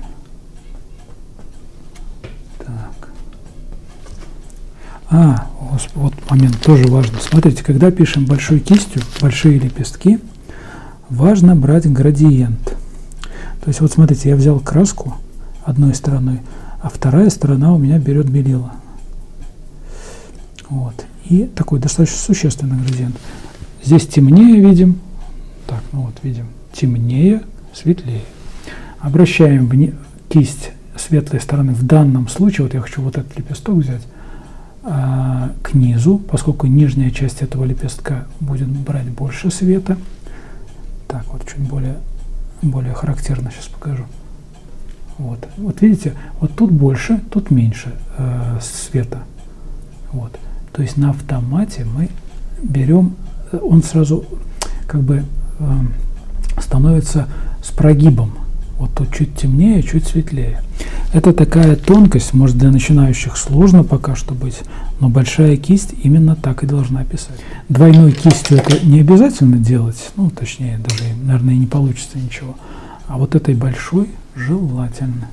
Так. Вот момент тоже важно. Смотрите, когда пишем большой кистью, большие лепестки, важно брать градиент. То есть вот смотрите, я взял краску одной стороной, а вторая сторона у меня берет белила. Вот. И такой достаточно существенный градиент. Здесь темнее видим. Так, ну вот видим. Темнее, светлее. Обращаем кисть светлой стороны. В данном случае, вот я хочу вот этот лепесток взять, к низу, поскольку нижняя часть этого лепестка будет брать больше света. Так, вот чуть более характерно сейчас покажу. Вот. Вот видите, вот тут больше, тут меньше света. Вот. То есть на автомате мы берем, он сразу как бы становится с прогибом. Вот тут чуть темнее, чуть светлее. Это такая тонкость, может, для начинающих сложно пока что быть, но большая кисть именно так и должна писать. Двойной кистью это не обязательно делать, ну, точнее, даже, наверное, и не получится ничего. А вот этой большой желательно.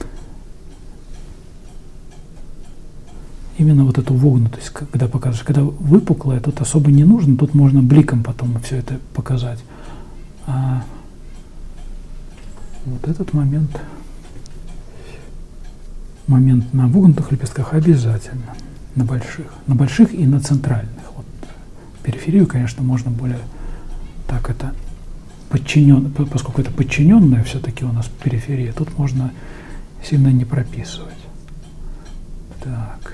Именно вот эту вогнутость, когда показываешь. Когда выпуклая, тут особо не нужно, тут можно бликом потом все это показать. А вот этот момент на вогнутых лепестках обязательно, на больших и на центральных. Вот периферию, конечно, можно более так это поскольку это подчиненная все-таки у нас периферия, тут можно сильно не прописывать. Так.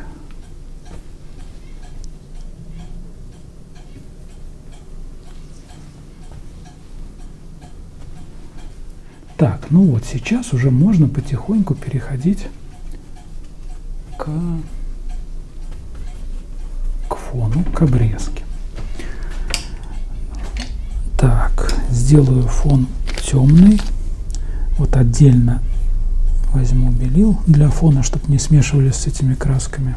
Так, ну вот сейчас уже можно потихоньку переходить к фону, к обрезке. Так, сделаю фон темный. Вот отдельно возьму белил для фона, чтобы не смешивались с этими красками.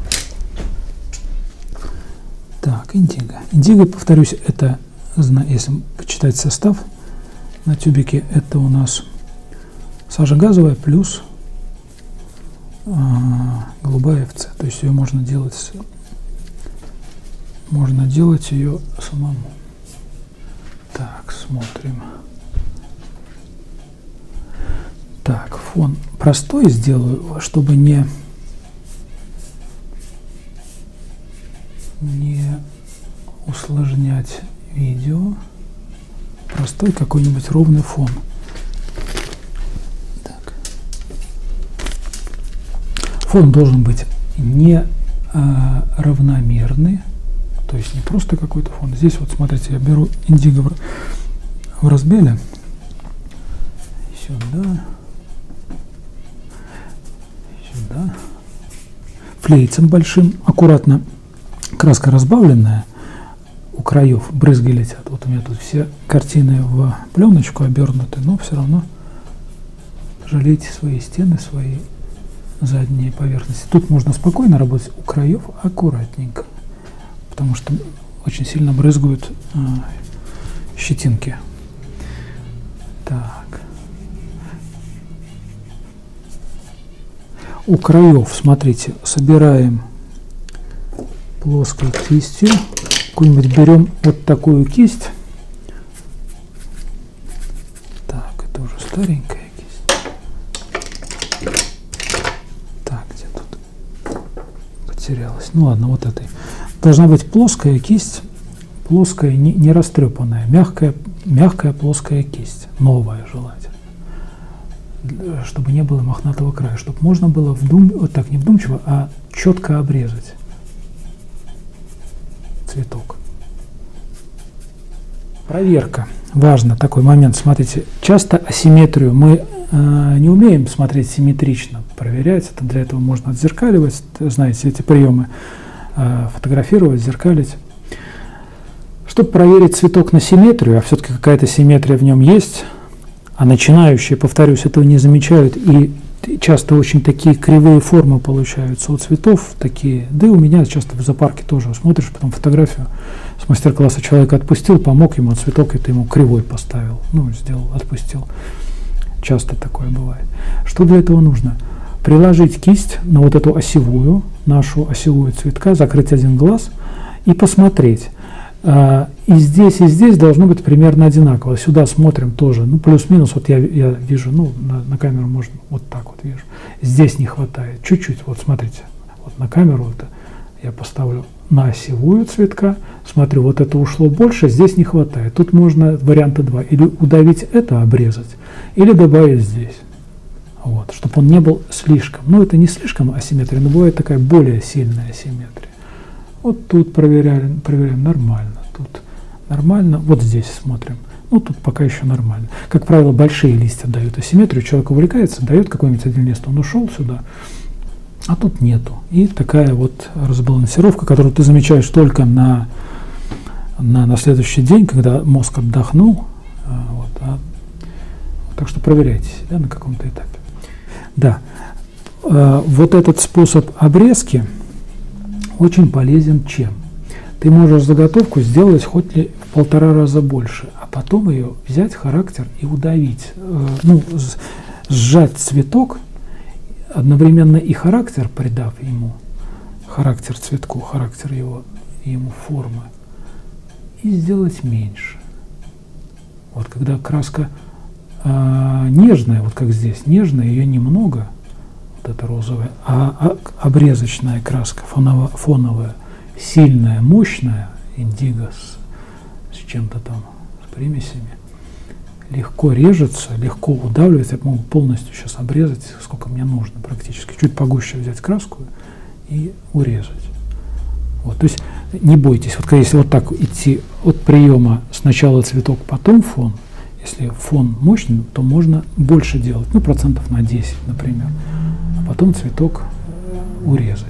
Так, индиго. Индиго, повторюсь, это, если почитать состав на тюбике, это у нас сажа газовая плюс голубая ФЦ. То есть ее можно делать ее самому. Так, смотрим. Так, фон простой сделаю, чтобы не усложнять видео. Простой какой-нибудь ровный фон. Так. Фон должен быть не равномерный, то есть не просто какой-то фон. Здесь вот смотрите, я беру индиго в разбеле. Сюда. Сюда. Флейцем большим, аккуратно, краска разбавленная, у краев брызги летят. Вот у меня тут все картины в пленочку обернуты, но все равно жалейте свои стены, свои задние поверхности. Тут можно спокойно работать, у краев аккуратненько, потому что очень сильно брызгают щетинки. Так. У краев, смотрите, собираем плоской кистью. Какую-нибудь берем вот такую кисть. Так, это уже старенькая кисть. Так, где тут потерялась? Ну ладно, вот этой. Должна быть плоская кисть, плоская, не растрепанная, мягкая плоская кисть, новая желательно, чтобы не было мохнатого края, чтобы можно было вот так не вдумчиво, а четко обрезать цветок. Проверка. Важно такой момент. Смотрите, часто асимметрию мы не умеем смотреть симметрично, проверять. Это для этого можно отзеркаливать. Знаете, эти приемы. Фотографировать, зеркалить. Чтобы проверить цветок на симметрию, а все-таки какая-то симметрия в нем есть, а начинающие, повторюсь, этого не замечают, и часто очень такие кривые формы получаются у цветов, такие, да и у меня часто в зоопарке тоже смотришь, потом фотографию с мастер-класса человека отпустил, помог ему, а цветок это ему кривой поставил, ну, сделал, отпустил. Часто такое бывает. Что для этого нужно? Приложить кисть на вот эту осевую, нашу осевую цветка, закрыть один глаз и посмотреть. И здесь должно быть примерно одинаково. Сюда смотрим тоже, ну, плюс-минус, вот я вижу, ну, на камеру можно вот так вот вижу. Здесь не хватает, чуть-чуть, вот смотрите, вот на камеру это я поставлю на осевую цветка, смотрю, вот это ушло больше, здесь не хватает. Тут можно варианта два, или удавить это, обрезать, или добавить здесь. Вот, чтобы он не был слишком, ну это не слишком асимметрия, но бывает такая более сильная асимметрия. Вот тут проверяем нормально, тут нормально, вот здесь смотрим, ну тут пока еще нормально. Как правило, большие листья дают асимметрию, человек увлекается, дает какой-нибудь один лист, он ушел сюда, а тут нету. И такая вот разбалансировка, которую ты замечаешь только на следующий день, когда мозг отдохнул. Вот, так что проверяйте себя на каком-то этапе. Да, вот этот способ обрезки очень полезен чем? Ты можешь заготовку сделать хоть ли в 1,5 раза больше, а потом ее взять характер и удавить, ну, сжать цветок, одновременно и характер придав ему, характер цветку, характер ему формы, и сделать меньше. Вот когда краска нежная, вот как здесь, нежная, ее немного, вот эта розовая, а обрезочная краска, фоновая, сильная, мощная, индиго с чем-то там, с примесями, легко режется, легко удавливается. Я могу полностью сейчас обрезать, сколько мне нужно практически. Чуть погуще взять краску и урезать. Вот, то есть не бойтесь, вот если вот так идти от приема сначала цветок, потом фон, если фон мощный, то можно больше делать, ну, процентов на 10, например, а потом цветок урезать.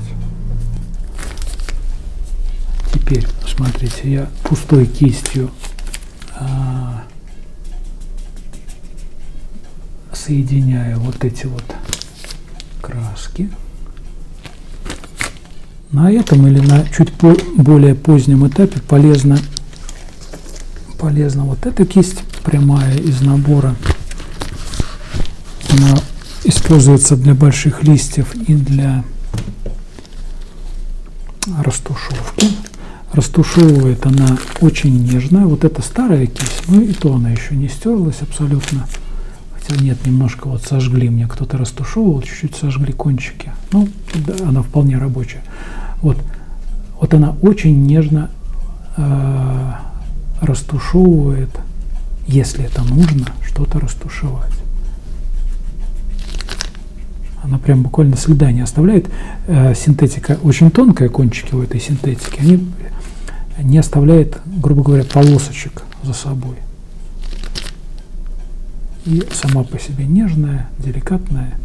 Теперь, смотрите, я пустой кистью соединяю вот эти вот краски. На этом или на чуть более позднем этапе полезна вот эта кисть прямая из набора. Она используется для больших листьев и для растушевки. Растушевывает она очень нежная. Вот эта старая кисть, ну и то она еще не стерлась абсолютно. Хотя нет, немножко вот сожгли, мне кто-то растушевывал, чуть-чуть сожгли кончики. Ну, да, она вполне рабочая. Вот она очень нежно растушевывает, если это нужно, что-то растушевать. Она прям буквально следа не оставляет. Синтетика очень тонкая, кончики у этой синтетики, они не оставляют, грубо говоря, полосочек за собой. И сама по себе нежная, деликатная.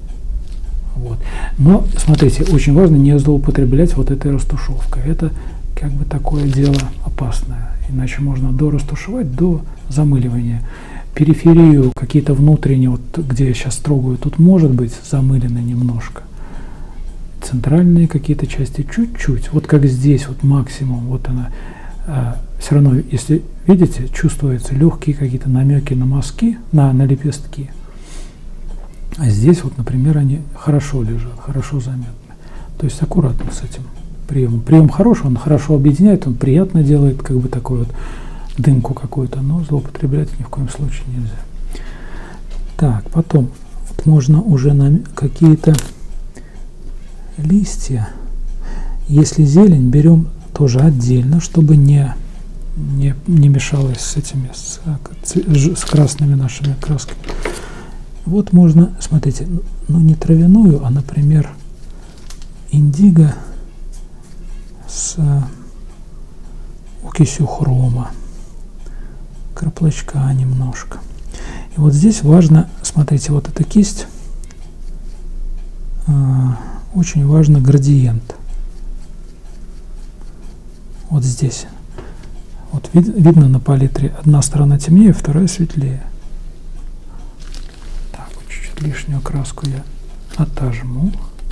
Вот. Но, смотрите, очень важно не злоупотреблять вот этой растушевкой. Это как бы такое дело опасное. Иначе можно дорастушевать до замыливания. Периферию, какие-то внутренние, вот где я сейчас трогаю, тут может быть замылены немножко. Центральные какие-то части чуть-чуть, вот как здесь, вот максимум, вот она. Все равно, если видите, чувствуются легкие какие-то намеки на мазки, на лепестки. А здесь вот, например, они хорошо лежат, хорошо заметны. То есть аккуратно с этим приемом. Прием хороший, он хорошо объединяет, он приятно делает, как бы такой вот дымку какую-то, но злоупотреблять ни в коем случае нельзя. Так, потом вот можно уже на какие-то листья, если зелень, берем тоже отдельно, чтобы не мешалось с этими, с красными нашими красками. Вот можно, смотрите, ну не травяную, а, например, индиго с окисью хрома, краплочка немножко. И вот здесь важно, смотрите, вот эта кисть, очень важно градиент. Вот здесь. Вот видно на палитре, одна сторона темнее, вторая светлее. Так, вот чуть-чуть лишнюю краску я отожму.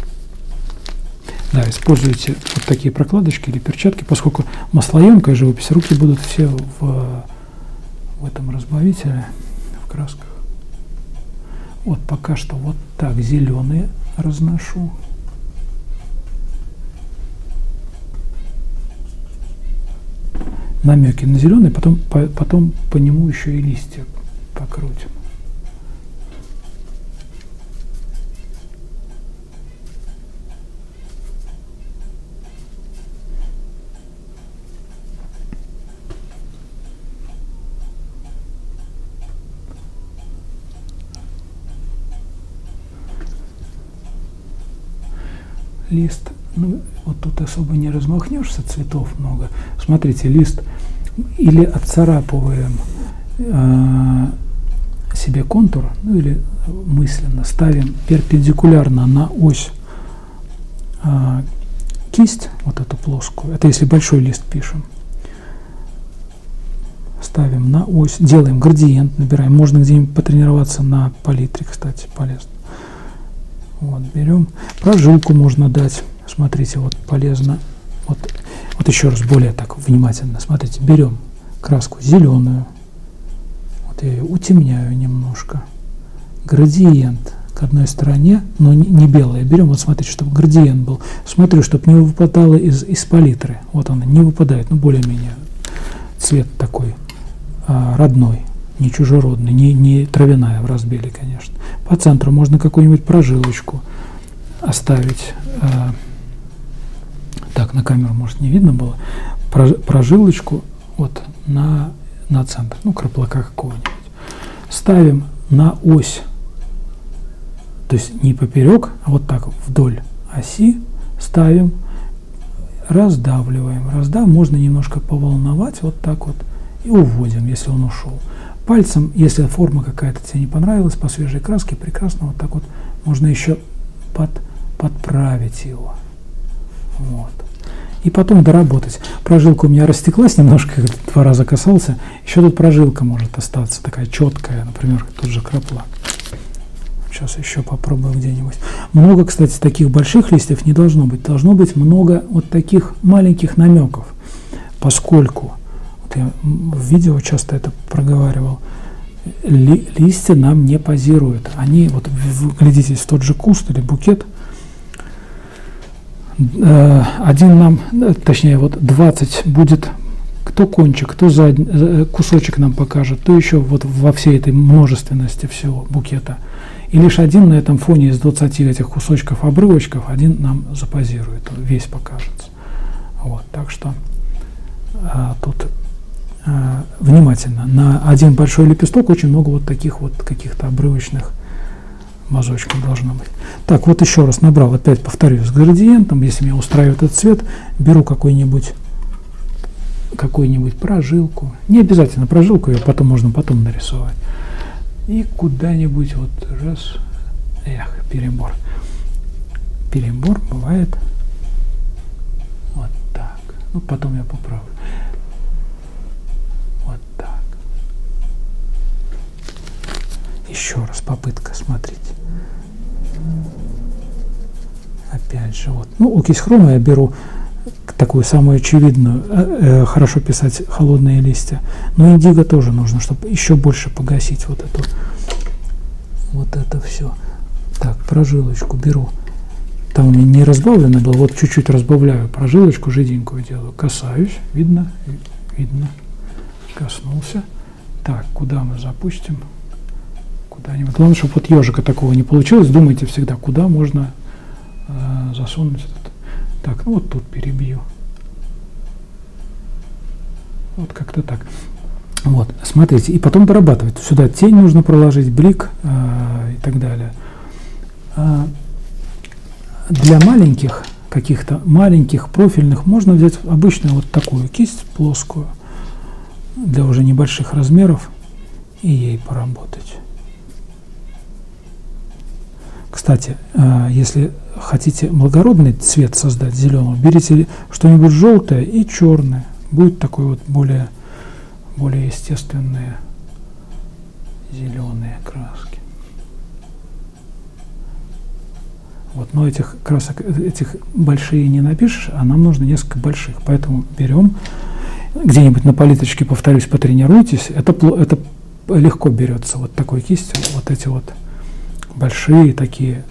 Да, используйте вот такие прокладочки или перчатки, поскольку маслоемкая живопись, руки будут все в этом разбавителе, в красках. Вот пока что вот так зеленые разношу. Намеки на зеленый, потом по нему еще и листья покрутим. Лист, ну вот тут особо не размахнешься, цветов много. Смотрите, лист или отцарапываем себе контур, ну или мысленно ставим перпендикулярно на ось кисть, вот эту плоскую, это если большой лист пишем, ставим на ось, делаем градиент, набираем, можно где-нибудь потренироваться на палитре, кстати, полезно. Вот, берем, прожилку можно дать, смотрите, вот полезно, вот еще раз, более так внимательно, смотрите, берем краску зеленую, вот я ее утемняю немножко, градиент к одной стороне, но не белая, берем, вот смотрите, чтобы градиент был, смотрю, чтобы не выпадало из палитры, вот она, не выпадает, ну более-менее цвет такой родной, не чужеродный, не травяная в разбеле, конечно. По центру можно какую-нибудь прожилочку оставить. Так, на камеру, может, не видно было. Прожилочку вот на центр, ну, краплака какого-нибудь. Ставим на ось, то есть не поперек, а вот так вдоль оси ставим, раздавливаем. Можно немножко поволновать, вот так вот, и уводим, если он ушел. Пальцем, если форма какая-то тебе не понравилась, по свежей краске, прекрасно, вот так вот можно еще подправить его. Вот. И потом доработать. Прожилка у меня растеклась немножко, 2 раза касался. Еще тут прожилка может остаться, такая четкая, например, тот же краплак. Сейчас еще попробую где-нибудь. Много, кстати, таких больших листьев не должно быть. Должно быть много вот таких маленьких намеков, поскольку я в видео часто это проговаривал, листья нам не позируют. Они, вот глядитесь в тот же куст или букет, один нам, точнее вот 20 будет, кто кончик, кто кусочек нам покажет, то еще вот во всей этой множественности всего букета. И лишь один на этом фоне из 20 этих кусочков, обрывочков, один нам запозирует, весь покажется. Вот, так что тут внимательно. На один большой лепесток очень много вот таких вот каких-то обрывочных мазочков должно быть. Так, вот еще раз набрал, опять повторюсь, с градиентом. Если меня устраивает этот цвет, беру какую-нибудь прожилку. Не обязательно прожилку, ее можно потом нарисовать. И куда-нибудь вот раз, перебор. Перебор бывает вот так. Ну, потом я поправлю. Вот так. Еще раз попытка, смотрите. Опять же, вот. Ну, окись хрома я беру такую самую очевидную. Хорошо писать холодные листья. Но индиго тоже нужно, чтобы еще больше погасить вот эту. Вот это все. Так, прожилочку беру. Там у меня не разбавлено было, вот чуть-чуть разбавляю, прожилочку жиденькую делаю. Касаюсь, видно, видно. Коснулся. Так, куда мы запустим? Куда-нибудь. Главное, чтобы вот ежика такого не получилось. Думайте всегда, куда можно засунуть этот. Так, ну вот тут перебью. Вот как-то так. Вот, смотрите, и потом дорабатывать. Сюда тень нужно проложить, блик и так далее. Для маленьких, каких-то маленьких профильных можно взять обычную вот такую кисть плоскую для уже небольших размеров и ей поработать. Кстати, если хотите благородный цвет создать, зеленый, берите что-нибудь желтое и черное. Будет такой вот более естественные зеленые краски. Вот, но этих красок, этих большие не напишешь, а нам нужно несколько больших. Поэтому берем где-нибудь на палитрочке, повторюсь, потренируйтесь. Это легко берется вот такой кистью. Вот эти вот большие такие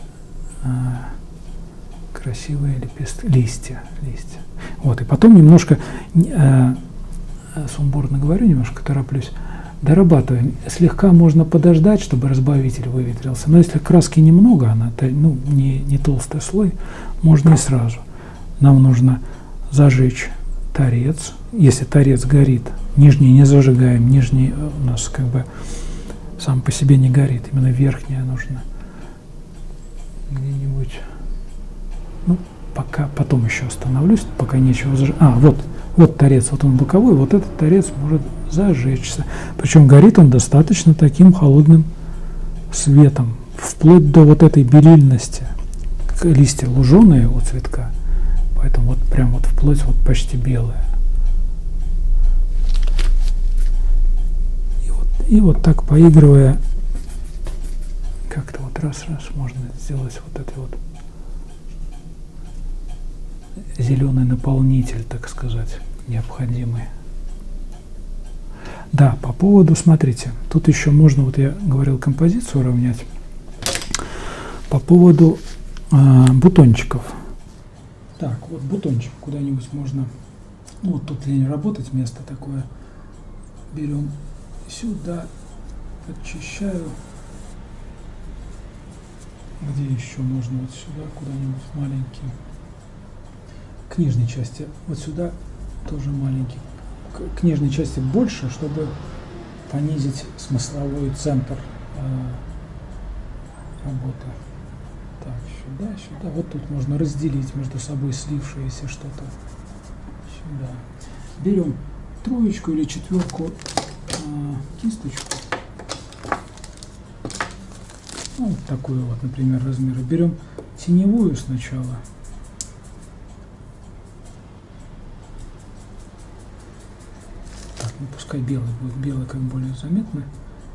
красивые листья. Вот, и потом немножко, сумбурно говорю, немножко тороплюсь, дорабатываем. Слегка можно подождать, чтобы разбавитель выветрился. Но если краски немного, она не толстый слой, можно и сразу. Нам нужно зажечь торец. Если торец горит, нижний не зажигаем, нижний у нас как бы сам по себе не горит. Именно верхняя нужно где-нибудь. Ну, пока, потом еще остановлюсь, пока нечего зажечь. Вот торец, вот он боковой, вот этот торец может зажечься. Причем горит он достаточно таким холодным светом, вплоть до вот этой белильности. Листья луженые у цветка, поэтому вот прям вот вплоть вот почти белые. И вот так поигрывая, как-то вот раз можно сделать вот это вот зеленый наполнитель, так сказать, необходимый. Да, по поводу, смотрите, тут еще можно, вот я говорил, композицию уравнять. По поводу бутончиков. Так, вот бутончик куда-нибудь можно, ну вот тут лень работать, место такое. Берем сюда, подчищаю. Где еще можно? Вот сюда куда-нибудь маленький. К нижней части, вот сюда тоже маленький. К нижней части больше, чтобы понизить смысловой центр работы. Так, сюда. Вот тут можно разделить между собой слившееся что-то. Сюда. Берем троечку или четверку кисточку. Ну, вот такую вот, например, размера. Берем теневую сначала. Ну, пускай белый будет, белый как более заметно.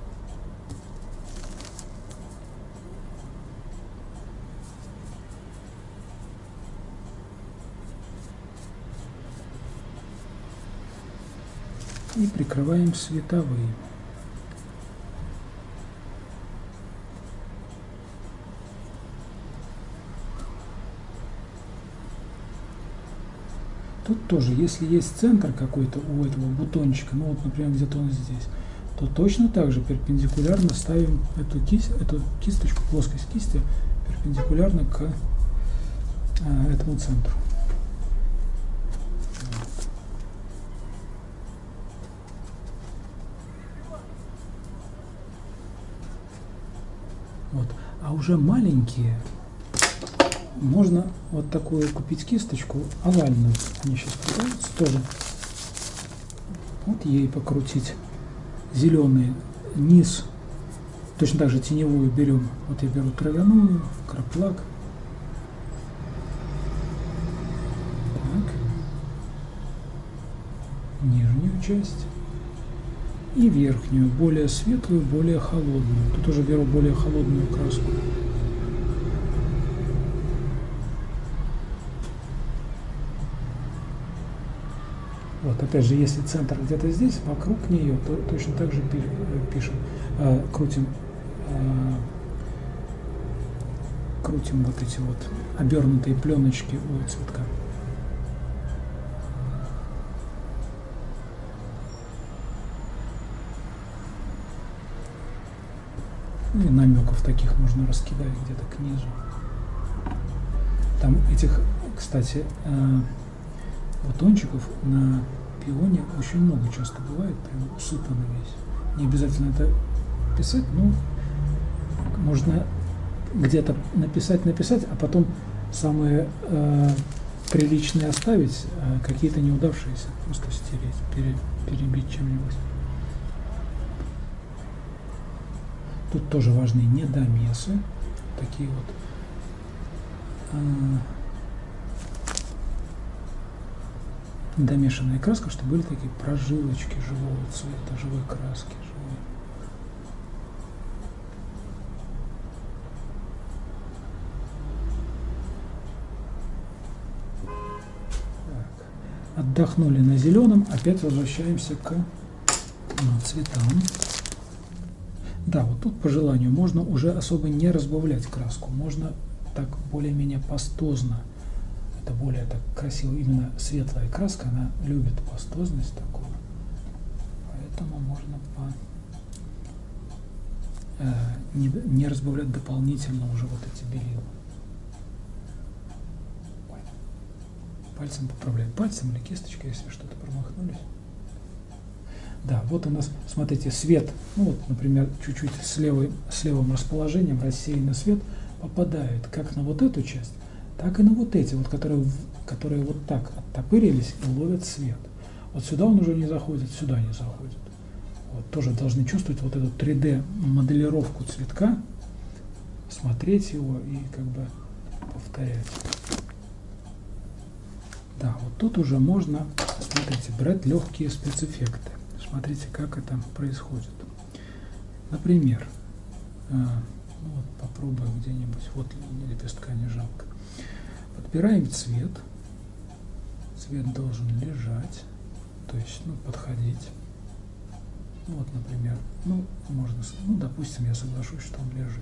И прикрываем световые. Тут тоже, если есть центр какой-то у этого бутончика, ну вот, например, где-то он здесь, то точно так же перпендикулярно ставим эту кисточку, плоскость кисти, перпендикулярно к этому центру. Вот. А уже маленькие можно вот такую купить кисточку овальную. Они сейчас продаются тоже. Вот ей покрутить. Зеленый низ. Точно так же теневую берем. Вот я беру травяную, краплак. Так. нижнюю часть и верхнюю, более светлую, более холодную. Тут уже беру более холодную краску. Вот, опять же, если центр где-то здесь, вокруг нее, то точно так же пишем, крутим вот эти вот обернутые пленочки у цветка. Ну и намеков таких можно раскидать где-то к низу. Там этих, кстати, бутончиков на пионе очень много часто бывает, прям усыпано весь. Не обязательно это писать, но можно где-то написать, а потом самые приличные оставить, а какие-то неудавшиеся просто стереть, перебить чем-нибудь. Тут тоже важны недомесы, такие вот. Домешанная краска, чтобы были такие прожилочки живого цвета, живой краски. Отдохнули на зеленом, опять возвращаемся к цветам. Да, вот тут по желанию можно уже особо не разбавлять краску, можно так более-менее пастозно. Это более так красиво, именно светлая краска, она любит пастозность такую, поэтому можно не разбавлять дополнительно уже вот эти белила. Пальцем поправляем, пальцем или кисточкой, если что-то промахнулись. Да, вот у нас, смотрите, свет, ну вот, например, чуть-чуть с левым расположением рассеянный свет попадает как на вот эту часть, так и на вот эти, вот, которые вот так оттопырились и ловят свет. Вот сюда он уже не заходит, сюда не заходит. Вот, тоже должны чувствовать вот эту 3D-моделировку цветка, смотреть его и как бы повторять. Да, вот тут уже можно, смотрите, брать легкие спецэффекты. Смотрите, как это происходит. Например, ну вот попробуем где-нибудь, вот лепестка не жалко. Подбираем цвет. Цвет должен лежать, то есть, ну, подходить. Вот, например, ну, можно, ну, допустим, я соглашусь, что он лежит.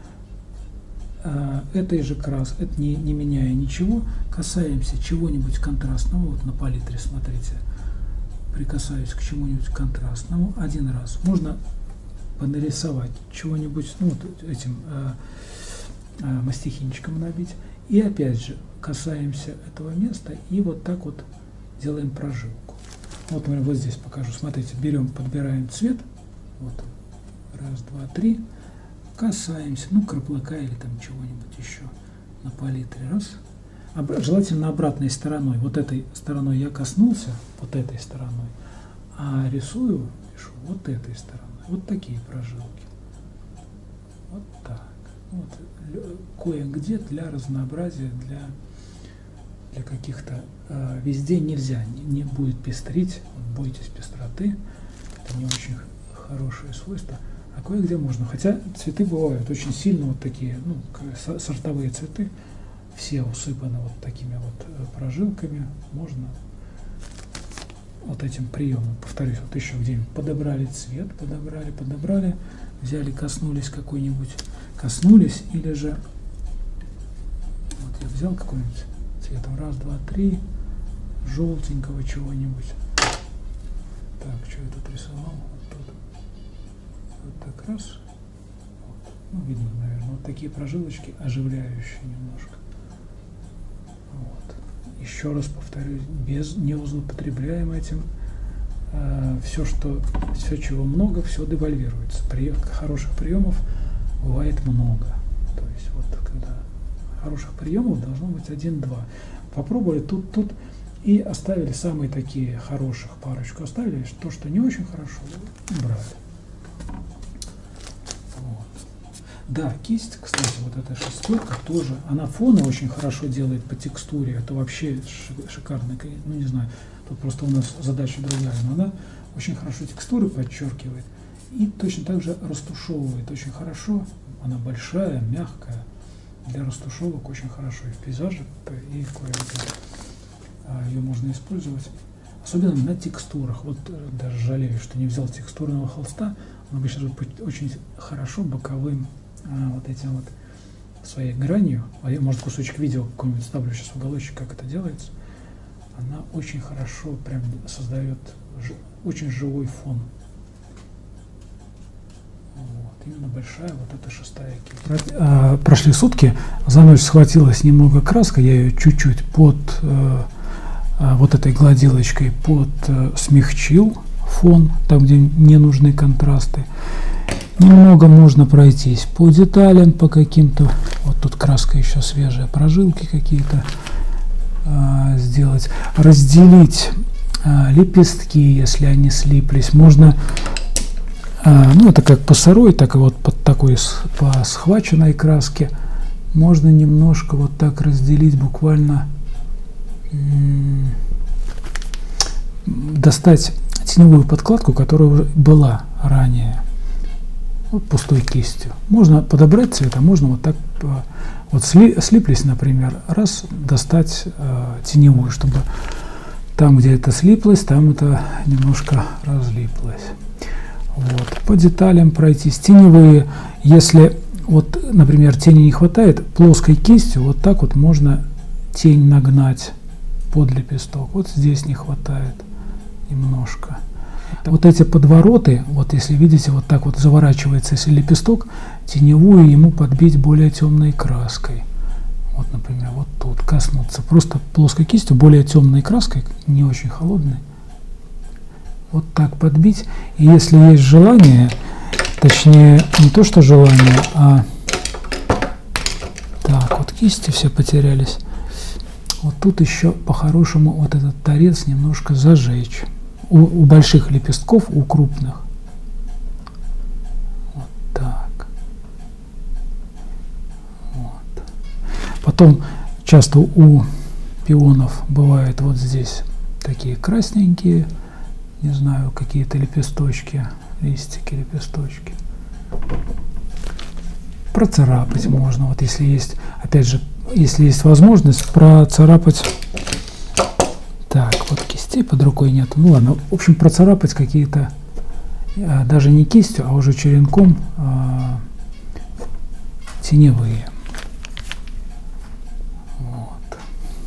Этой же краской, это не меняя ничего, касаемся чего-нибудь контрастного, вот на палитре, смотрите, прикасаюсь к чему-нибудь контрастному один раз. Можно понарисовать чего-нибудь, ну, вот этим мастихинчиком набить, и опять же касаемся этого места и вот так вот делаем прожилку. Вот, например, вот здесь покажу, смотрите, подбираем цвет, вот, раз, два, три, касаемся, ну, краплыка или там чего-нибудь еще на палитре, раз. Желательно обратной стороной. Вот этой стороной я коснулся, вот этой стороной, а пишу вот этой стороной. Вот такие прожилки. Вот так. Вот. Кое-где для разнообразия, для каких-то везде нельзя, не будет пестрить, бойтесь пестроты, это не очень хорошее свойство. А кое-где можно. Хотя цветы бывают очень сильно вот такие, ну, сортовые цветы, все усыпаны вот такими вот прожилками. Можно вот этим приемом, повторюсь, вот еще где-нибудь подобрали цвет, подобрали, взяли, коснулись какой-нибудь, или же вот я взял какой-нибудь цветом, раз, два, три, желтенького чего-нибудь. Так, что я тут рисовал? Вот так раз. Вот. Ну, видно, наверное, вот такие прожилочки, оживляющие немножко. Вот. Еще раз повторюсь, не злоупотребляем этим. Все, чего много, все девальвируется. Хороших приемов бывает много. То есть вот когда хороших приемов должно быть 1-2. Попробовали тут и оставили самые такие хороших парочку. Оставили то, что не очень хорошо, убрали. Вот. Да, кисть, кстати, вот эта шестерка тоже, она фоны очень хорошо делает по текстуре, это вообще шикарно, ну не знаю, тут просто у нас задача другая, но она очень хорошо текстуры подчеркивает и точно так же растушевывает очень хорошо, она большая, мягкая, для растушевок очень хорошо и в пейзаже, и кое-где ее можно использовать, особенно на текстурах, вот даже жалею, что не взял текстурного холста, он обычно очень хорошо боковым вот этим вот своей гранью, а я, может, кусочек видео какой-нибудь ставлю сейчас в уголочек, как это делается, она очень хорошо прям создает очень живой фон. Вот, именно большая вот эта шестая кисть. Прошли сутки, за ночь схватилась немного краска, я ее чуть-чуть под вот этой гладилочкой смягчил фон, там, где не нужны контрасты. Немного можно пройтись по деталям, по каким-то, вот тут краска еще свежая, прожилки какие-то сделать, разделить лепестки, если они слиплись. Можно, ну это как по сырой, так и вот под такой, по схваченной краске, можно немножко вот так разделить, буквально достать теневую подкладку, которая уже была ранее, вот пустой кистью. Можно подобрать цвет, а можно вот так, вот слиплись, например, раз, достать теневую, чтобы там, где это слиплось, там это немножко разлиплось. Вот. По деталям пройтись. Теневые, если вот, например, тени не хватает, плоской кистью вот так вот можно тень нагнать под лепесток. Вот здесь не хватает немножко. Вот эти подвороты, вот если видите, вот так вот заворачивается, если лепесток, теневую ему подбить более темной краской. Вот, например, вот тут коснуться. Просто плоской кистью, более темной краской, не очень холодной. Вот так подбить. И если есть желание, точнее, не то что желание, а... Так, вот кисти все потерялись. Вот тут еще по-хорошему вот этот торец немножко зажечь. У больших лепестков, у крупных. Вот так. Вот. Потом часто у пионов бывает вот здесь такие красненькие, не знаю, какие-то лепесточки, листики, лепесточки. Процарапать можно, вот если есть, опять же, если есть возможность процарапать. Так, вот кистей под рукой нет. Ну ладно, в общем, процарапать какие-то, даже не кистью, а уже черенком теневые. Вот.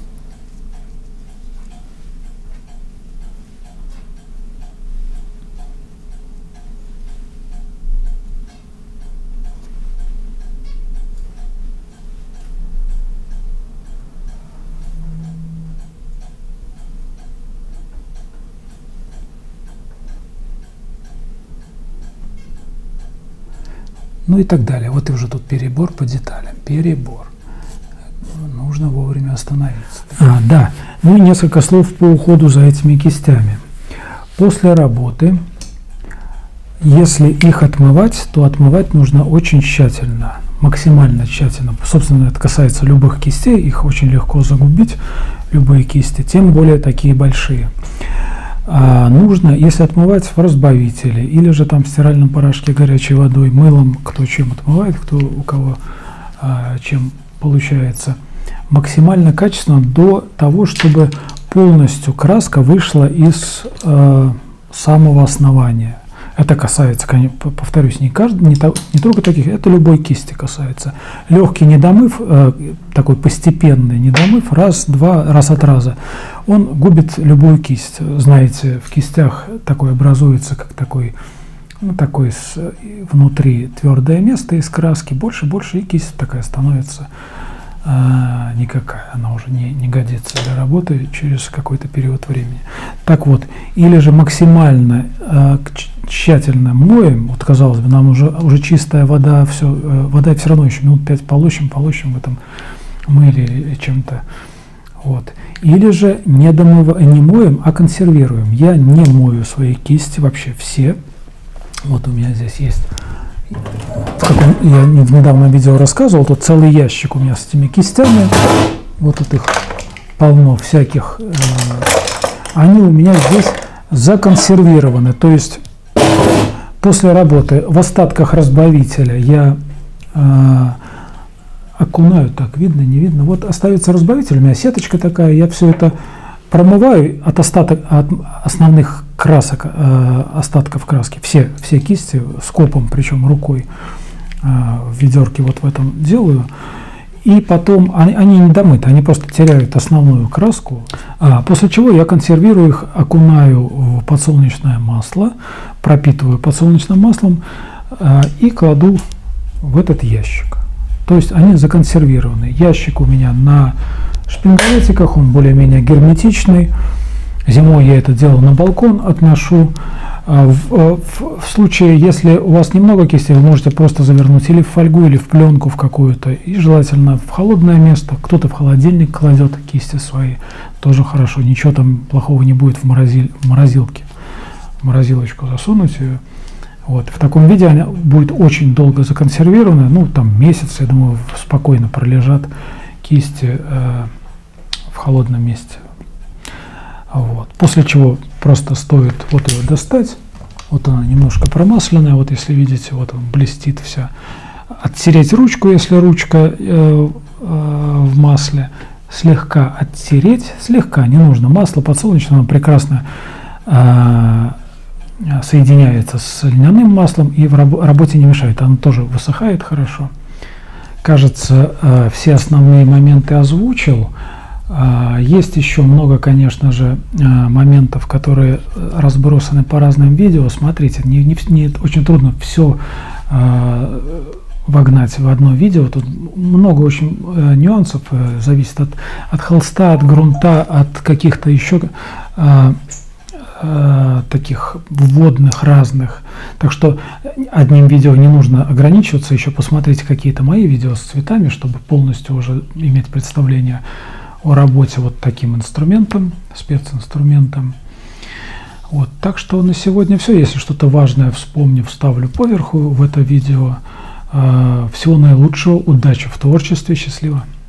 Ну и так далее. Вот и уже тут перебор по деталям. Перебор. Нужно вовремя остановиться. Да. Ну и несколько слов по уходу за этими кистями. После работы, если их отмывать, то отмывать нужно очень тщательно, максимально тщательно. Собственно, это касается любых кистей, их очень легко загубить, любые кисти, тем более такие большие. Нужно, если отмывать в разбавителе или же там в стиральном порошке горячей водой, мылом, кто чем отмывает, кто у кого чем получается, максимально качественно до того, чтобы полностью краска вышла из самого основания. Это касается, повторюсь, не только таких, это любой кисти касается. Легкий недомыв, такой постепенный недомыв, раз от раза, он губит любую кисть. Знаете, в кистях такой образуется, как такой, ну, такой внутри твердое место из краски, больше, и кисть такая становится никакая, она уже не годится для работы через какой-то период времени. Так вот, или же максимально тщательно моем, вот казалось бы, нам уже чистая вода, вода все равно еще минут 5 полощем в этом мыле или чем-то. Вот. Или же не моем, а консервируем. Я не мою свои кисти вообще все. Вот у меня здесь есть я в недавнем видео рассказывал, тут целый ящик у меня с этими кистями. Вот тут их полно всяких. Они у меня здесь законсервированы. То есть после работы в остатках разбавителя я окунаю, так видно, не видно. Вот остается разбавитель, у меня сеточка такая, я все это промываю от основных красок, остатков краски. Все кисти скопом, причем рукой в ведерке вот в этом делаю. И потом они не домыты, они просто теряют основную краску. После чего я консервирую их, окунаю в подсолнечное масло, пропитываю подсолнечным маслом и кладу в этот ящик. То есть они законсервированы. Ящик у меня на шпингалетиках, он более-менее герметичный. Зимой я это делал на балкон, отношу. В случае, если у вас немного кистей, вы можете просто завернуть или в фольгу, или в пленку в какую-то. И желательно в холодное место. Кто-то в холодильник кладет кисти свои. Тоже хорошо. Ничего там плохого не будет в морозилке. В морозилочку засунуть ее. Вот. В таком виде она будет очень долго законсервирована. Ну, там месяц, я думаю, спокойно пролежат кисти в холодном месте. Вот. После чего просто стоит вот ее достать. Вот она немножко промасленная, вот если видите, вот он блестит вся. Оттереть ручку, если ручка в масле. Слегка оттереть, слегка, не нужно. Масло подсолнечное прекрасно соединяется с льняным маслом и в работе не мешает. Оно тоже высыхает хорошо. Кажется, все основные моменты озвучил. Есть еще много, конечно же, моментов, которые разбросаны по разным видео. Смотрите, не очень трудно все вогнать в одно видео. Тут много очень нюансов, зависит от холста, от грунта, от каких-то еще таких вводных разных. Так что одним видео не нужно ограничиваться. Еще посмотрите какие-то мои видео с цветами, чтобы полностью уже иметь представление о работе вот таким инструментом, специнструментом. Вот, так что на сегодня все. Если что-то важное вспомню, вставлю поверху в это видео. Всего наилучшего, удачи в творчестве, счастливо!